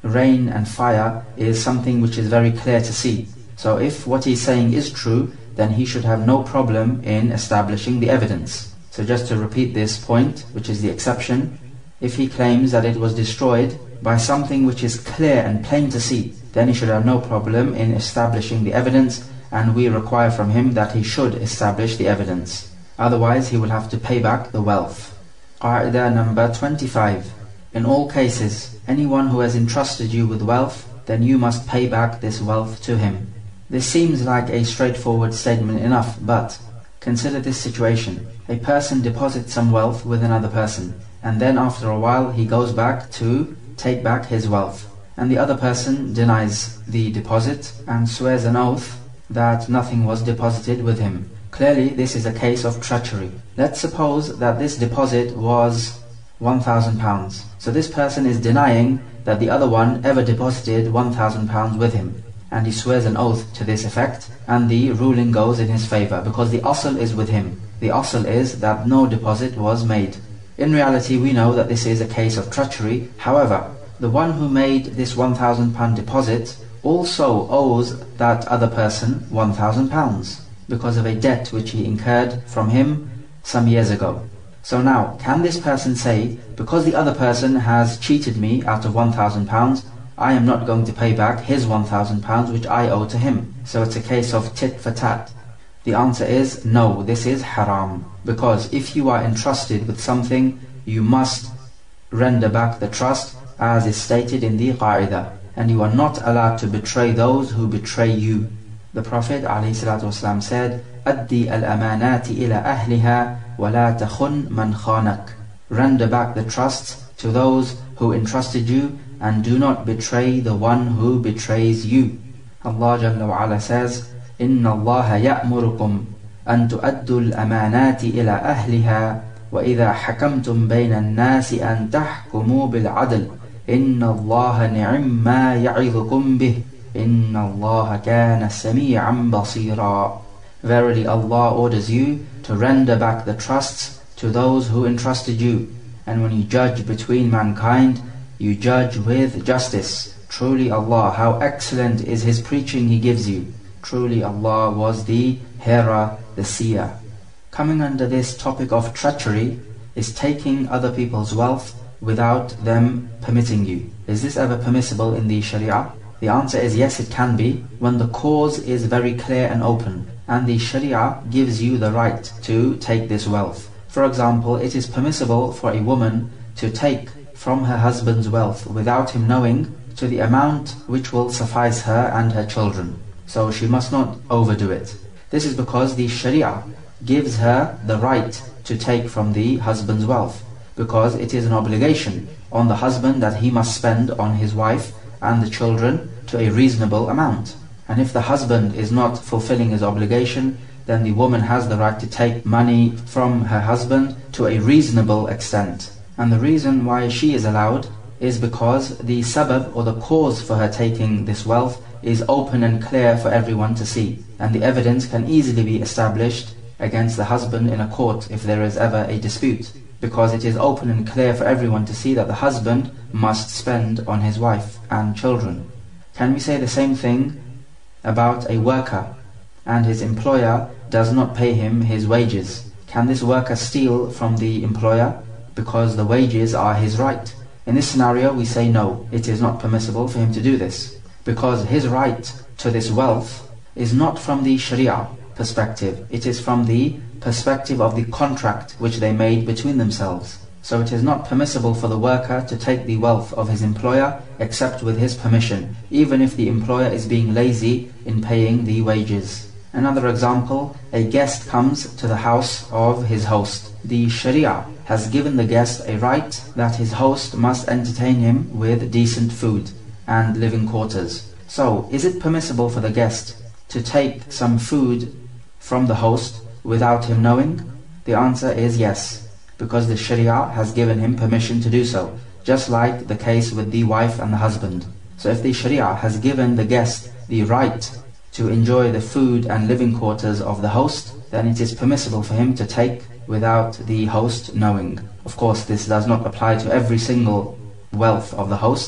rain and fire is something which is very clear to see. So if what he's saying is true, then he should have no problem in establishing the evidence. So just to repeat this point, which is the exception, if he claims that it was destroyed by something which is clear and plain to see, then he should have no problem in establishing the evidence, and we require from him that he should establish the evidence. Otherwise he will have to pay back the wealth. Qaida number twenty-five. In all cases, anyone who has entrusted you with wealth, then you must pay back this wealth to him. This seems like a straightforward statement enough, but consider this situation. A person deposits some wealth with another person, and then after a while he goes back to take back his wealth. And the other person denies the deposit and swears an oath that nothing was deposited with him. Clearly this is a case of treachery. Let's suppose that this deposit was one thousand pounds. So this person is denying that the other one ever deposited one thousand pounds with him, and he swears an oath to this effect, and the ruling goes in his favor because the asl is with him. The asl is that no deposit was made. In reality we know that this is a case of treachery. However, the one who made this one thousand pound deposit also owes that other person one thousand pounds because of a debt which he incurred from him some years ago. So now, can this person say, because the other person has cheated me out of one thousand pounds, I am not going to pay back his one thousand pounds which I owe to him? So it's a case of tit for tat. The answer is no, this is haram. Because if you are entrusted with something, you must render back the trust as is stated in the Qaida, and you are not allowed to betray those who betray you. The Prophet ﷺ said, أَدِّي الْأَمَانَاتِ إِلَى أَهْلِهَا وَلَا تَخُنْ مَنْ خَانَكَ. Render back the trusts to those who entrusted you, and do not betray the one who betrays you. Allah Jalla wa Ala says, إِنَّ اللَّهَ يَأْمُرُكُمْ أَن تُؤَدُّوا الْأَمَانَاتِ إِلَى أَهْلِهَا وَإِذَا حَكَمْتُمْ بَيْنَ النَّاسِ أَن تَحْكُمُوا بِالْعَدْلِ إِنَّ اللَّهَ نِعِمَّ مَا يَعِظُكُمْ بِهِ إِنَّ اللَّهَ كَانَ سَمِيعًا بَصِيرًا. Verily Allah orders you to render back the trusts to those who entrusted you, and when you judge between mankind, you judge with justice. Truly Allah, how excellent is His preaching He gives you. Truly Allah was the hearer, the seer. Coming under this topic of treachery is taking other people's wealth without them permitting you. Is this ever permissible in the Sharia? The answer is yes, it can be, when the cause is very clear and open, and the Sharia gives you the right to take this wealth. For example, it is permissible for a woman to take from her husband's wealth without him knowing, to the amount which will suffice her and her children. So she must not overdo it. This is because the Sharia gives her the right to take from the husband's wealth, because it is an obligation on the husband that he must spend on his wife and the children to a reasonable amount. And if the husband is not fulfilling his obligation, then the woman has the right to take money from her husband to a reasonable extent. And the reason why she is allowed is because the sabab, or the cause for her taking this wealth, is open and clear for everyone to see, and the evidence can easily be established against the husband in a court if there is ever a dispute, because it is open and clear for everyone to see that the husband must spend on his wife and children. Can we say the same thing about a worker and his employer does not pay him his wages? Can this worker steal from the employer because the wages are his right? In this scenario we say no, it is not permissible for him to do this, because his right to this wealth is not from the Sharia perspective, it is from the perspective of the contract which they made between themselves. So it is not permissible for the worker to take the wealth of his employer except with his permission, even if the employer is being lazy in paying the wages. Another example, a guest comes to the house of his host. The Sharia has given the guest a right that his host must entertain him with decent food and living quarters. So, is it permissible for the guest to take some food from the host without him knowing? The answer is yes, because the Sharia has given him permission to do so, just like the case with the wife and the husband. So if the Sharia has given the guest the right to enjoy the food and living quarters of the host, then it is permissible for him to take without the host knowing. Of course, this does not apply to every single wealth of the host.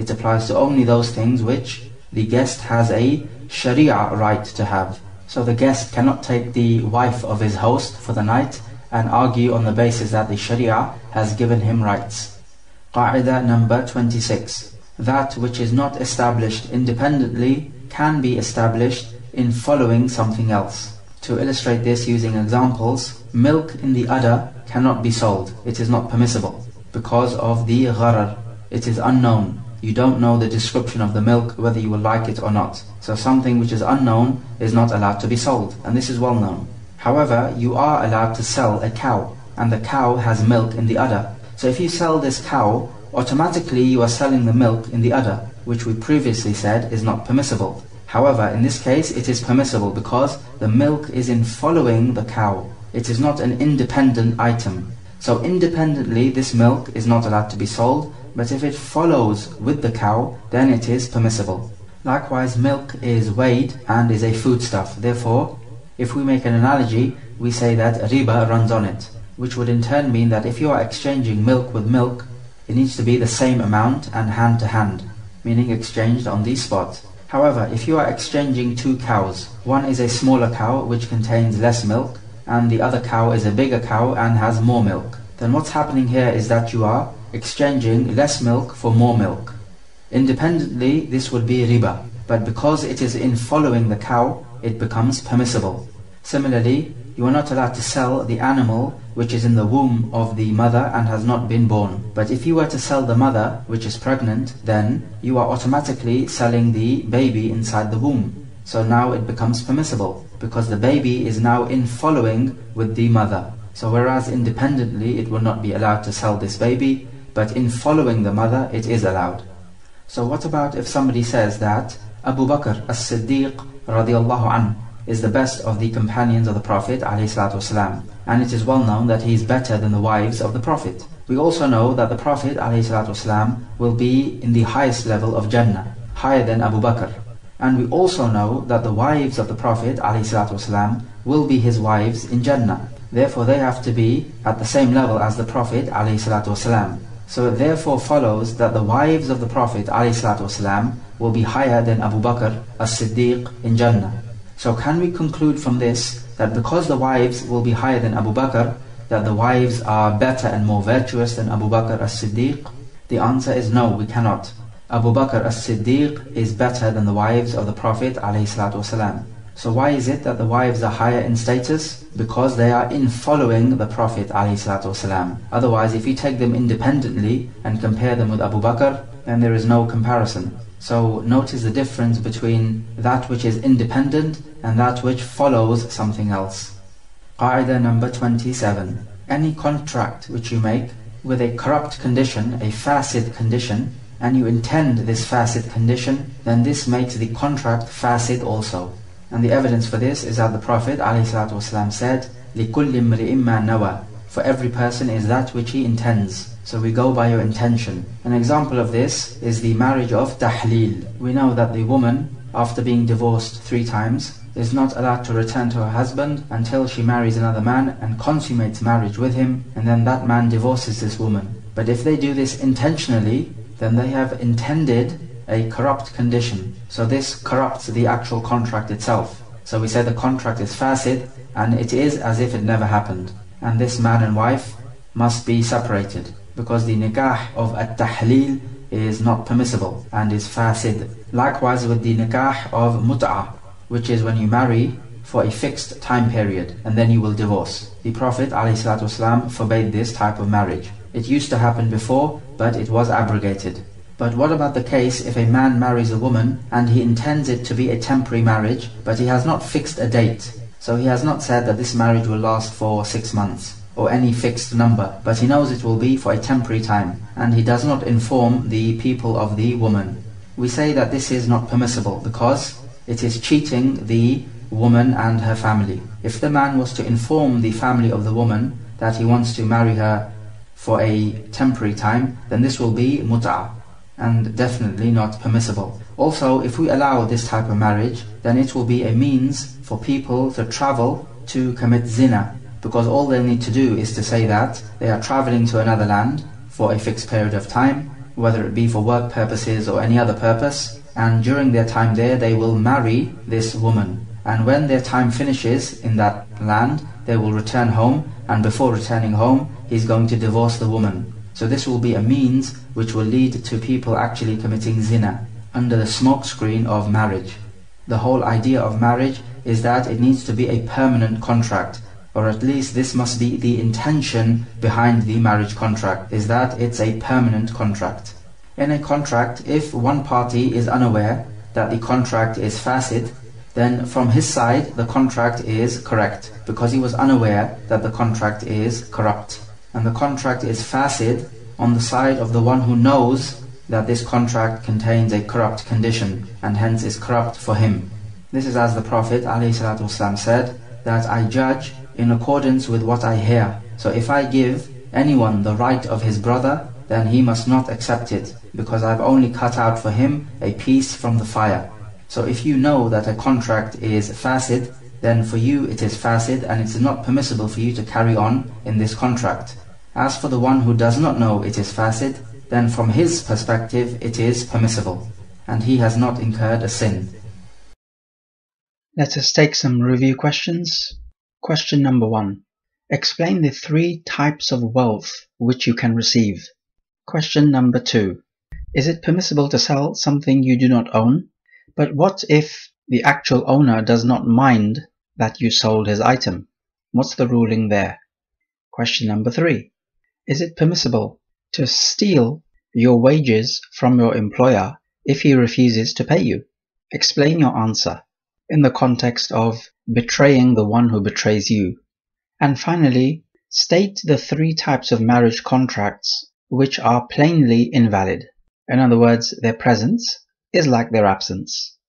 It applies to only those things which the guest has a sharia right to have. So the guest cannot take the wife of his host for the night and argue on the basis that the sharia has given him rights. Qaida number twenty-six. That which is not established independently can be established in following something else. To illustrate this using examples, milk in the udder cannot be sold. It is not permissible because of the gharar. It is unknown. You don't know the description of the milk, whether you will like it or not. So something which is unknown is not allowed to be sold, and this is well known. However, you are allowed to sell a cow, and the cow has milk in the udder. So if you sell this cow, automatically you are selling the milk in the udder, which we previously said is not permissible. However, in this case it is permissible because the milk is in following the cow. It is not an independent item. So independently this milk is not allowed to be sold, but if it follows with the cow, then it is permissible. Likewise, milk is weighed and is a foodstuff. Therefore, if we make an analogy, we say that riba runs on it, which would in turn mean that if you are exchanging milk with milk, it needs to be the same amount and hand to hand, meaning exchanged on the spot. However, if you are exchanging two cows, one is a smaller cow which contains less milk, and the other cow is a bigger cow and has more milk, then what's happening here is that you are exchanging less milk for more milk. Independently, this would be riba, but because it is in following the cow, it becomes permissible. Similarly, you are not allowed to sell the animal which is in the womb of the mother and has not been born. But if you were to sell the mother which is pregnant, then you are automatically selling the baby inside the womb. So now it becomes permissible, because the baby is now in following with the mother. So whereas independently it will not be allowed to sell this baby, but in following the mother it is allowed. So what about if somebody says that Abu Bakr as-Siddiq radiallahu anhu is the best of the companions of the Prophet ﷺ, and it is well known that he is better than the wives of the Prophet. We also know that the Prophet ﷺ will be in the highest level of Jannah, higher than Abu Bakr. And we also know that the wives of the Prophet ﷺ will be his wives in Jannah. Therefore they have to be at the same level as the Prophet ﷺ. So it therefore follows that the wives of the Prophet ﷺ will be higher than Abu Bakr as-Siddiq in Jannah. So can we conclude from this that because the wives will be higher than Abu Bakr, that the wives are better and more virtuous than Abu Bakr as-Siddiq? The answer is no, we cannot. Abu Bakr as-Siddiq is better than the wives of the Prophet ﷺ. So why is it that the wives are higher in status? Because they are in following the Prophet ﷺ. Otherwise, if you take them independently and compare them with Abu Bakr, then there is no comparison. So notice the difference between that which is independent and that which follows something else. Qaida number twenty-seven. Any contract which you make with a corrupt condition, a fasid condition, and you intend this fasid condition, then this makes the contract fasid also. And the evidence for this is that the Prophet ﷺ said, لِكُلِّ امْرِئٍ مَّا نَوَى. For every person is that which he intends. So we go by your intention. An example of this is the marriage of tahleel. We know that the woman, after being divorced three times, is not allowed to return to her husband until she marries another man and consummates marriage with him, and then that man divorces this woman. But if they do this intentionally, then they have intended a corrupt condition. So this corrupts the actual contract itself. So we say the contract is fasid, and it is as if it never happened. And this man and wife must be separated, because the nikah of at-tahleel is not permissible and is fasid. Likewise with the nikah of mut'ah, which is when you marry for a fixed time period and then you will divorce. The Prophet ﷺ forbade this type of marriage. It used to happen before, but it was abrogated. But what about the case if a man marries a woman and he intends it to be a temporary marriage, but he has not fixed a date? So he has not said that this marriage will last for six months or any fixed number, but he knows it will be for a temporary time, and he does not inform the people of the woman. We say that this is not permissible because it is cheating the woman and her family. If the man was to inform the family of the woman that he wants to marry her for a temporary time, then this will be mut'ah, and definitely not permissible. Also, if we allow this type of marriage, then it will be a means for people to travel to commit zina, because all they need to do is to say that they are traveling to another land for a fixed period of time, whether it be for work purposes or any other purpose, and during their time there they will marry this woman, and when their time finishes in that land they will return home, and before returning home he's going to divorce the woman. So this will be a means which will lead to people actually committing zina under the smokescreen of marriage. The whole idea of marriage is that it needs to be a permanent contract, or at least this must be the intention behind the marriage contract, is that it's a permanent contract. In a contract, if one party is unaware that the contract is fasid, then from his side the contract is correct, because he was unaware that the contract is corrupt. And the contract is fasid on the side of the one who knows that this contract contains a corrupt condition, and hence is corrupt for him. This is as the Prophet ﷺ said, that I judge in accordance with what I hear. So if I give anyone the right of his brother, then he must not accept it, because I've only cut out for him a piece from the fire. So if you know that a contract is fasid, then for you it is fasid, and it is not permissible for you to carry on in this contract. As for the one who does not know it is fasid, then from his perspective it is permissible, and he has not incurred a sin. Let us take some review questions. Question number one. Explain the three types of wealth which you can receive. Question number two. Is it permissible to sell something you do not own? But what if the actual owner does not mind that you sold his item? What's the ruling there? Question number three. Is it permissible to steal your wages from your employer if he refuses to pay you? Explain your answer in the context of betraying the one who betrays you. And finally, state the three types of marriage contracts which are plainly invalid. In other words, their presence is like their absence.